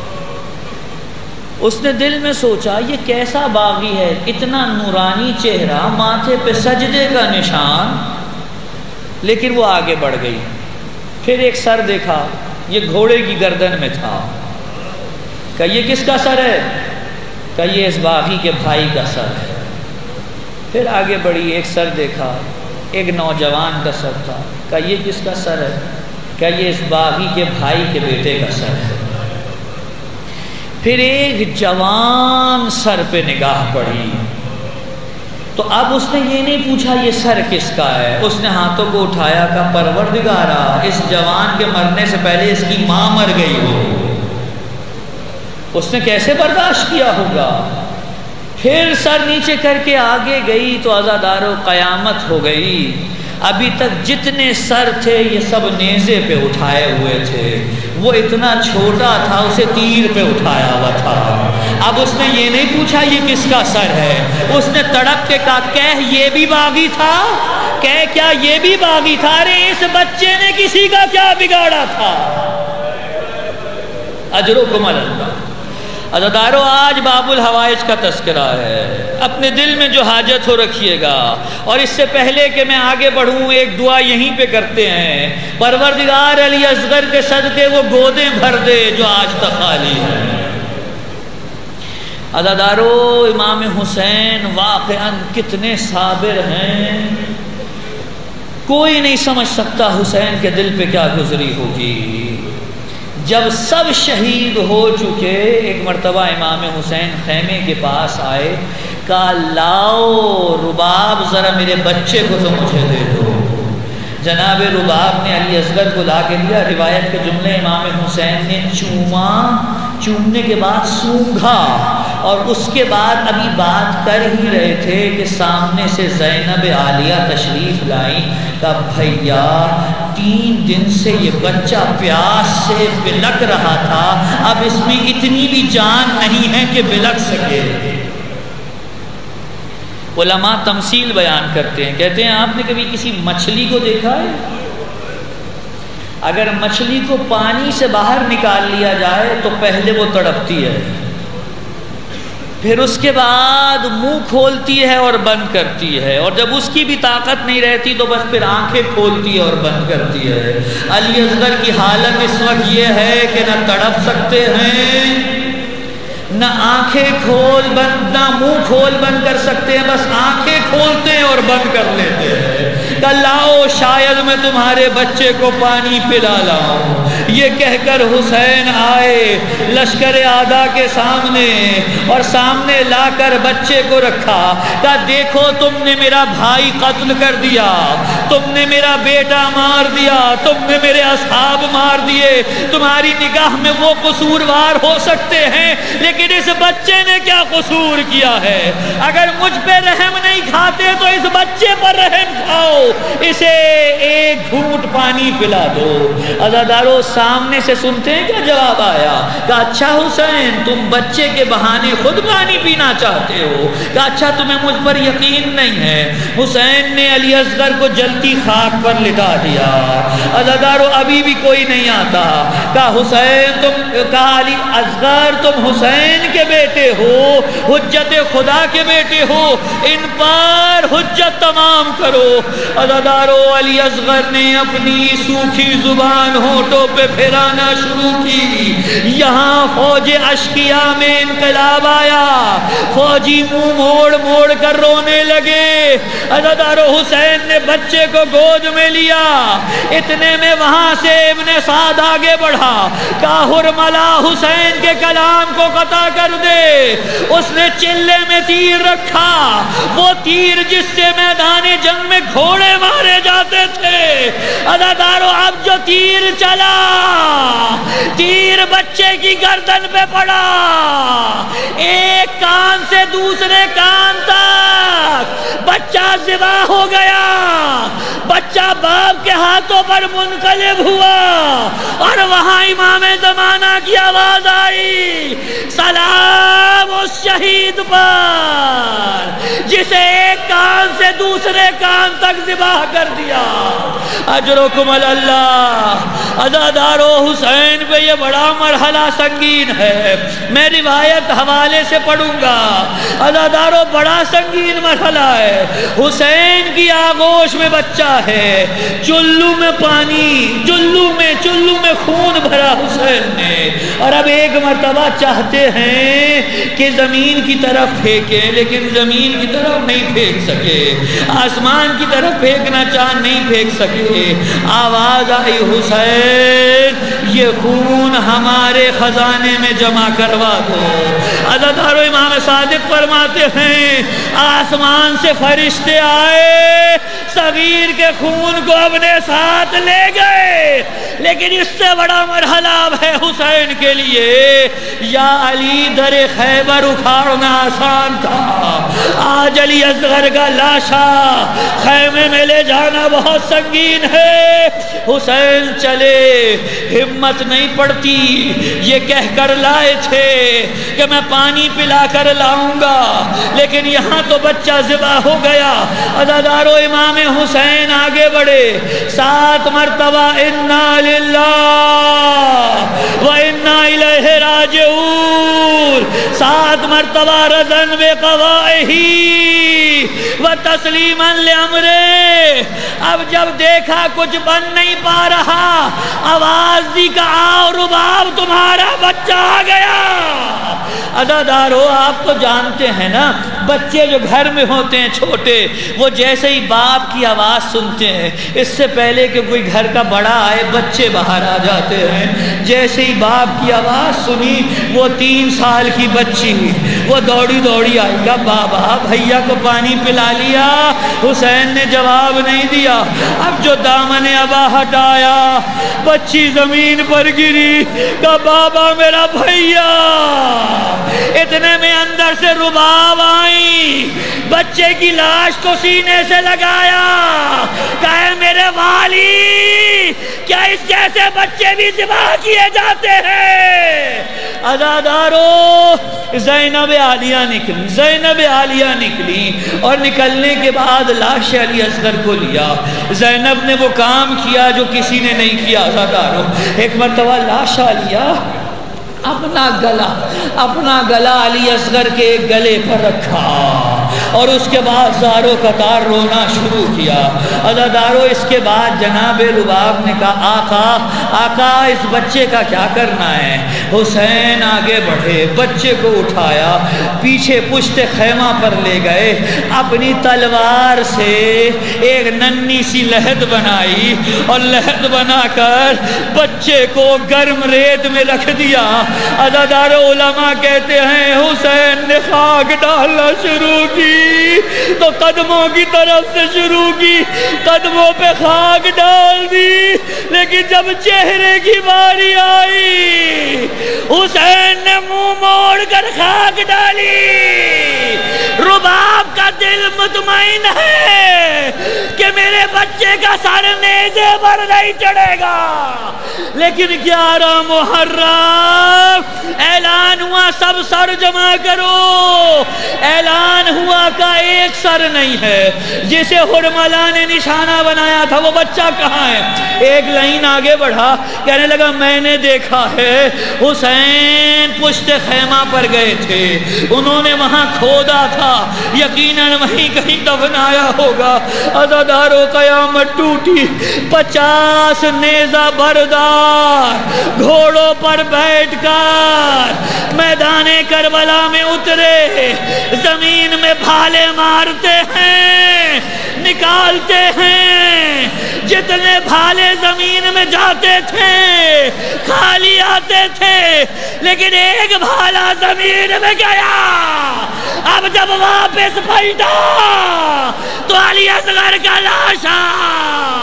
اس نے دل میں سوچا یہ کیسا باغی ہے، اتنا نورانی چہرہ، ماتھے پہ سجدے کا نشان، لیکن وہ آگے بڑھ گئی۔ پھر ایک سر دیکھا، یہ گھوڑے کی گردن میں تھا۔ کہ یہ کس کا سر ہے؟ کہ یہ اس باغی کے بھائی کا سر ہے۔ پھر آگے بڑھی، ایک سر دیکھا، ایک نوجوان کا سر تھا۔ کہ یہ کس کا سر ہے؟ کہ یہ اس باغی کے بھائی کے بیٹے کا سر ہے۔ پھر ایک جوان سر پہ نگاہ پڑی تو اب اس نے یہ نہیں پوچھا یہ سر کس کا ہے، اس نے ہاتھوں کو اٹھایا کہ پروردگارا اس جوان کے مرنے سے پہلے اس کی ماں مر گئی ہو۔ اس نے کیسے برداشت کیا ہوگا؟ پھر سر نیچے کر کے آگے گئی تو عزادارو قیامت ہو گئی۔ ابھی تک جتنے سر تھے یہ سب نیزے پہ اٹھائے ہوئے تھے، وہ اتنا چھوٹا تھا اسے تیر پہ اٹھایا ہوا تھا۔ اب اس نے یہ نہیں پوچھا یہ کس کا سر ہے، اس نے تڑپ کے کہا کہہ یہ بھی باغی تھا، کہہ کیا یہ بھی باغی تھا؟ ارے اس بچے نے کسی کا کیا بگاڑا تھا؟ اجرکم اللہ۔ عزادارو آج باب الحوائج کا تذکرہ ہے، اپنے دل میں جو حاجت ہو رکھیے گا، اور اس سے پہلے کہ میں آگے بڑھوں ایک دعا یہیں پہ کرتے ہیں، پروردگار علی اصغر کے صدقے وہ گودیں بھر دے جو آج تک خالی ہیں۔ عزادارو امام حسین واقعاً کتنے صابر ہیں، کوئی نہیں سمجھ سکتا حسین کے دل پہ کیا گزری ہوگی۔ جب سب شہید ہو چکے ایک مرتبہ امام حسین خیمے کے پاس آئے، کہا لاؤ رباب ذرا میرے بچے کو تو مجھے دے دو۔ جناب رباب نے علی اصغر کو لا کے دیا. روایت کے جملے امام حسین نے چوما, چومنے کے بعد سونگھا, اور اس کے بعد ابھی بات کر ہی رہے تھے کہ سامنے سے زینب عالیہ تشریف لائیں. کہا بھیا تین دن سے یہ بچہ پیاس سے بلک رہا تھا, اب اس میں اتنی بھی جان نہیں ہے کہ بلک سکے. علماء تمثیل بیان کرتے ہیں, کہتے ہیں آپ نے کبھی کسی مچھلی کو دیکھا ہے؟ اگر مچھلی کو پانی سے باہر نکال لیا جائے تو پہلے وہ تڑپتی ہے, پھر اس کے بعد منہ کھولتی ہے اور بند کرتی ہے, اور جب اس کی بھی طاقت نہیں رہتی تو بس پھر آنکھیں کھولتی ہے اور بند کرتی ہے. علی اصغر کی حالت اس وقت یہ ہے کہ نہ تڑپ سکتے ہیں, نہ آنکھیں کھول بند, نہ منہ کھول بند کر سکتے ہیں, بس آنکھیں کھولتے ہیں اور بند کر لیتے ہیں. کہ لاؤ شاید میں تمہارے بچے کو پانی پلا لاؤں. یہ کہہ کر حسین آئے لشکر اعداء کے سامنے, اور سامنے لا کر بچے کو رکھا. کہا دیکھو تم نے میرا بھائی قتل کر دیا, تم نے میرا بیٹا مار دیا, تم نے میرے اصحاب مار دیے, تمہاری نگاہ میں وہ قصوروار ہو سکتے ہیں, لیکن اس بچے نے کیا قصور کیا ہے؟ اگر مجھ پہ رحم نہیں کھاتے تو اس بچے پر رحم کھاؤ, اسے ایک گھونٹ پانی پلا دو. عزادارو سامنے سے سنتے ہیں کیا جواب آیا؟ کہا اچھا حسین تم بچے کے بہانے خود پانی پینا چاہتے ہو. کہا اچھا تمہیں مجھ پر یقین نہیں ہے. حسین نے علی اصغر کو جلتی خاک پر لٹا دیا. عزادارو ابھی بھی کوئی نہیں آتا. کہا حسین تم, کہا علی اصغر تم حسین کے بیٹے ہو, حجت خدا کے بیٹے ہو, ان پر حجت تمام کرو. عزادارو علی اصغر نے اپنی سوکھی زبان ہونٹوں پہ پھیرانا شروع کی. یہاں فوج اشقیاء میں انقلاب آیا, فوجی منہ موڑ موڑ کر رونے لگے. عزادارو حسین نے بچے کو گود میں لیا. اتنے میں وہاں سے ابن سعد آگے بڑھا. کہا حرملا حسین کے کلام کو قطع کر دے. اس نے چلے میں تیر رکھا, وہ تیر جس سے میدان جنگ میں گھوڑے مارے جاتے تھے. عزادارو اب جو تیر چلا, تیر بچے کی گردن پہ پڑا, ایک کان سے دوسرے کان تک بچہ ذبح ہو گیا. بچہ باپ کے ہاتھوں پر منقلب ہوا, اور وہاں امام زمانہ کی آواز آئی, سلام اس شہید پر جسے ایک کان سے دوسرے کان تک ذبح کر دیا. اجرکم اللہ. عزادارو حسین پہ یہ بڑا مرحلہ سنگین ہے, میں روایت حوالے سے پڑھوں گا. عزادارو بڑا سنگین مرحلہ ہے. حسین کی آغوش میں بچہ ہے, چلو میں پانی, چلو میں چلو میں خون بھرا حسین نے, اور اب ایک مرتبہ چاہتے ہیں کہ زمین کی طرف پھینکیں, لیکن زمین کی طرف نہیں پھینک سکے, آسمان کی طرف پھینکنا چاہ نہیں پھینک سکے. آواز آئی حسین یہ خون ہمارے خزانے میں جمع کروا دو. عزادارو امام صادق فرماتے ہیں آسمان سے فرشتے آئے, صغیر کے خون کو اپنے ساتھ لے گئے, لیکن اس سے بڑا مرحلہ اب ہے حسین کے لیے. یا علی در خیبر اکھاڑنا آسان تھا, آج علی اصغر کا لاشا خیمے میں لے جانا بہت سنگین ہے. حسین چلے, ہمت نہیں پڑتی, یہ کہہ کر لائے تھے کہ میں پانی پلا کر لاؤں گا, لیکن یہاں تو بچہ ذبح ہو گیا. عزادارو امام حسین آگے بڑھے, سات مرتبہ انا للہ و انا الیہ راجعون, سات مرتبہ رضن بقضائہ و تسلیما لامرہ. اب جب دیکھا کچھ بن نہیں پا رہا, آواز دی کا آؤ رباب تمہارا بچہ آ گیا. عزادارو آپ تو جانتے ہیں نا, بچے جو گھر میں ہوتے ہیں چھوٹے, وہ جیسے ہی باپ کی آواز سنتے ہیں, اس سے پہلے کہ کوئی گھر کا بڑا آئے بچے باہر آ جاتے ہیں. جیسے ہی باپ کی آواز سنی وہ تین سال کی بچی وہ دوڑی دوڑی آئی گا بابا بھیا کو پانی پلا لیا. حسین نے جواب نہیں دیا. اب جو دامن ابا ہٹایا بچی زمین پر گری. کہا بابا میرا بھیا. اتنے میں اندر سے رباب آئی بچے کی لاش کو سینے سے لگایا. کہے میرے والی کیا اس جیسے بچے بھی ذبح کیے جاتے ہیں؟ عزادارو زینب عالیہ نکلی زینب عالیہ نکلی اور نکلنے کے بعد لاش علی اصغر کو لیا. زینب نے وہ کام کیا جو کسی نے نہیں کیا. عزادارو ایک مرتبہ لاش عالیہ اپنا گلا اپنا گلا علی اصغر کے گلے پر رکھا اور اس کے بعد زارو قطار رونا شروع کیا. عزادارو اس کے بعد جناب رباب نے کہا آقا آقا اس بچے کا کیا کرنا ہے؟ حسین آگے بڑھے بچے کو اٹھایا پیچھے پشت خیمہ پر لے گئے. اپنی تلوار سے ایک ننھی سی لہد بنائی اور لہد بنا کر بچے کو گرم ریت میں رکھ دیا. عزادار علماء کہتے ہیں حسین نے خاک ڈالنا شروع کی تو قدموں کی طرف سے شروع کی قدموں پہ خاک ڈال دی. لیکن جب چہرے کی باری آئی حسین نے منہ موڑ کر خاک ڈالی. رباب کا دل مطمئن ہے کہ میرے بچے کا سر نیزے پر نہیں چڑھے گا. لیکن گیارہ محرم اعلان ہوا سب سر جمع کرو. اعلان ہوا کا ایک سر نہیں ہے. جسے حرملہ نے نشانہ بنایا تھا وہ بچہ کہاں ہے؟ ایک لائن آگے بڑھا کہنے لگا میں نے دیکھا ہے حسین پشت خیمہ پر گئے تھے انہوں نے وہاں کھودا تھا یقیناً وہیں کہیں دفنایا ہوگا. عزادارو قیامت ٹوٹی. پچاس نیزہ بردار گھوڑوں پر بیٹھ کر میدان کربلا میں اترے. زمین میں بھالے مارتے ہیں نکالتے ہیں. جتنے بھالے زمین میں جاتے تھے خالی آتے تھے لیکن ایک بھالا زمین میں گیا. اب جب واپس پلٹا تو علی اصغر کا لاشا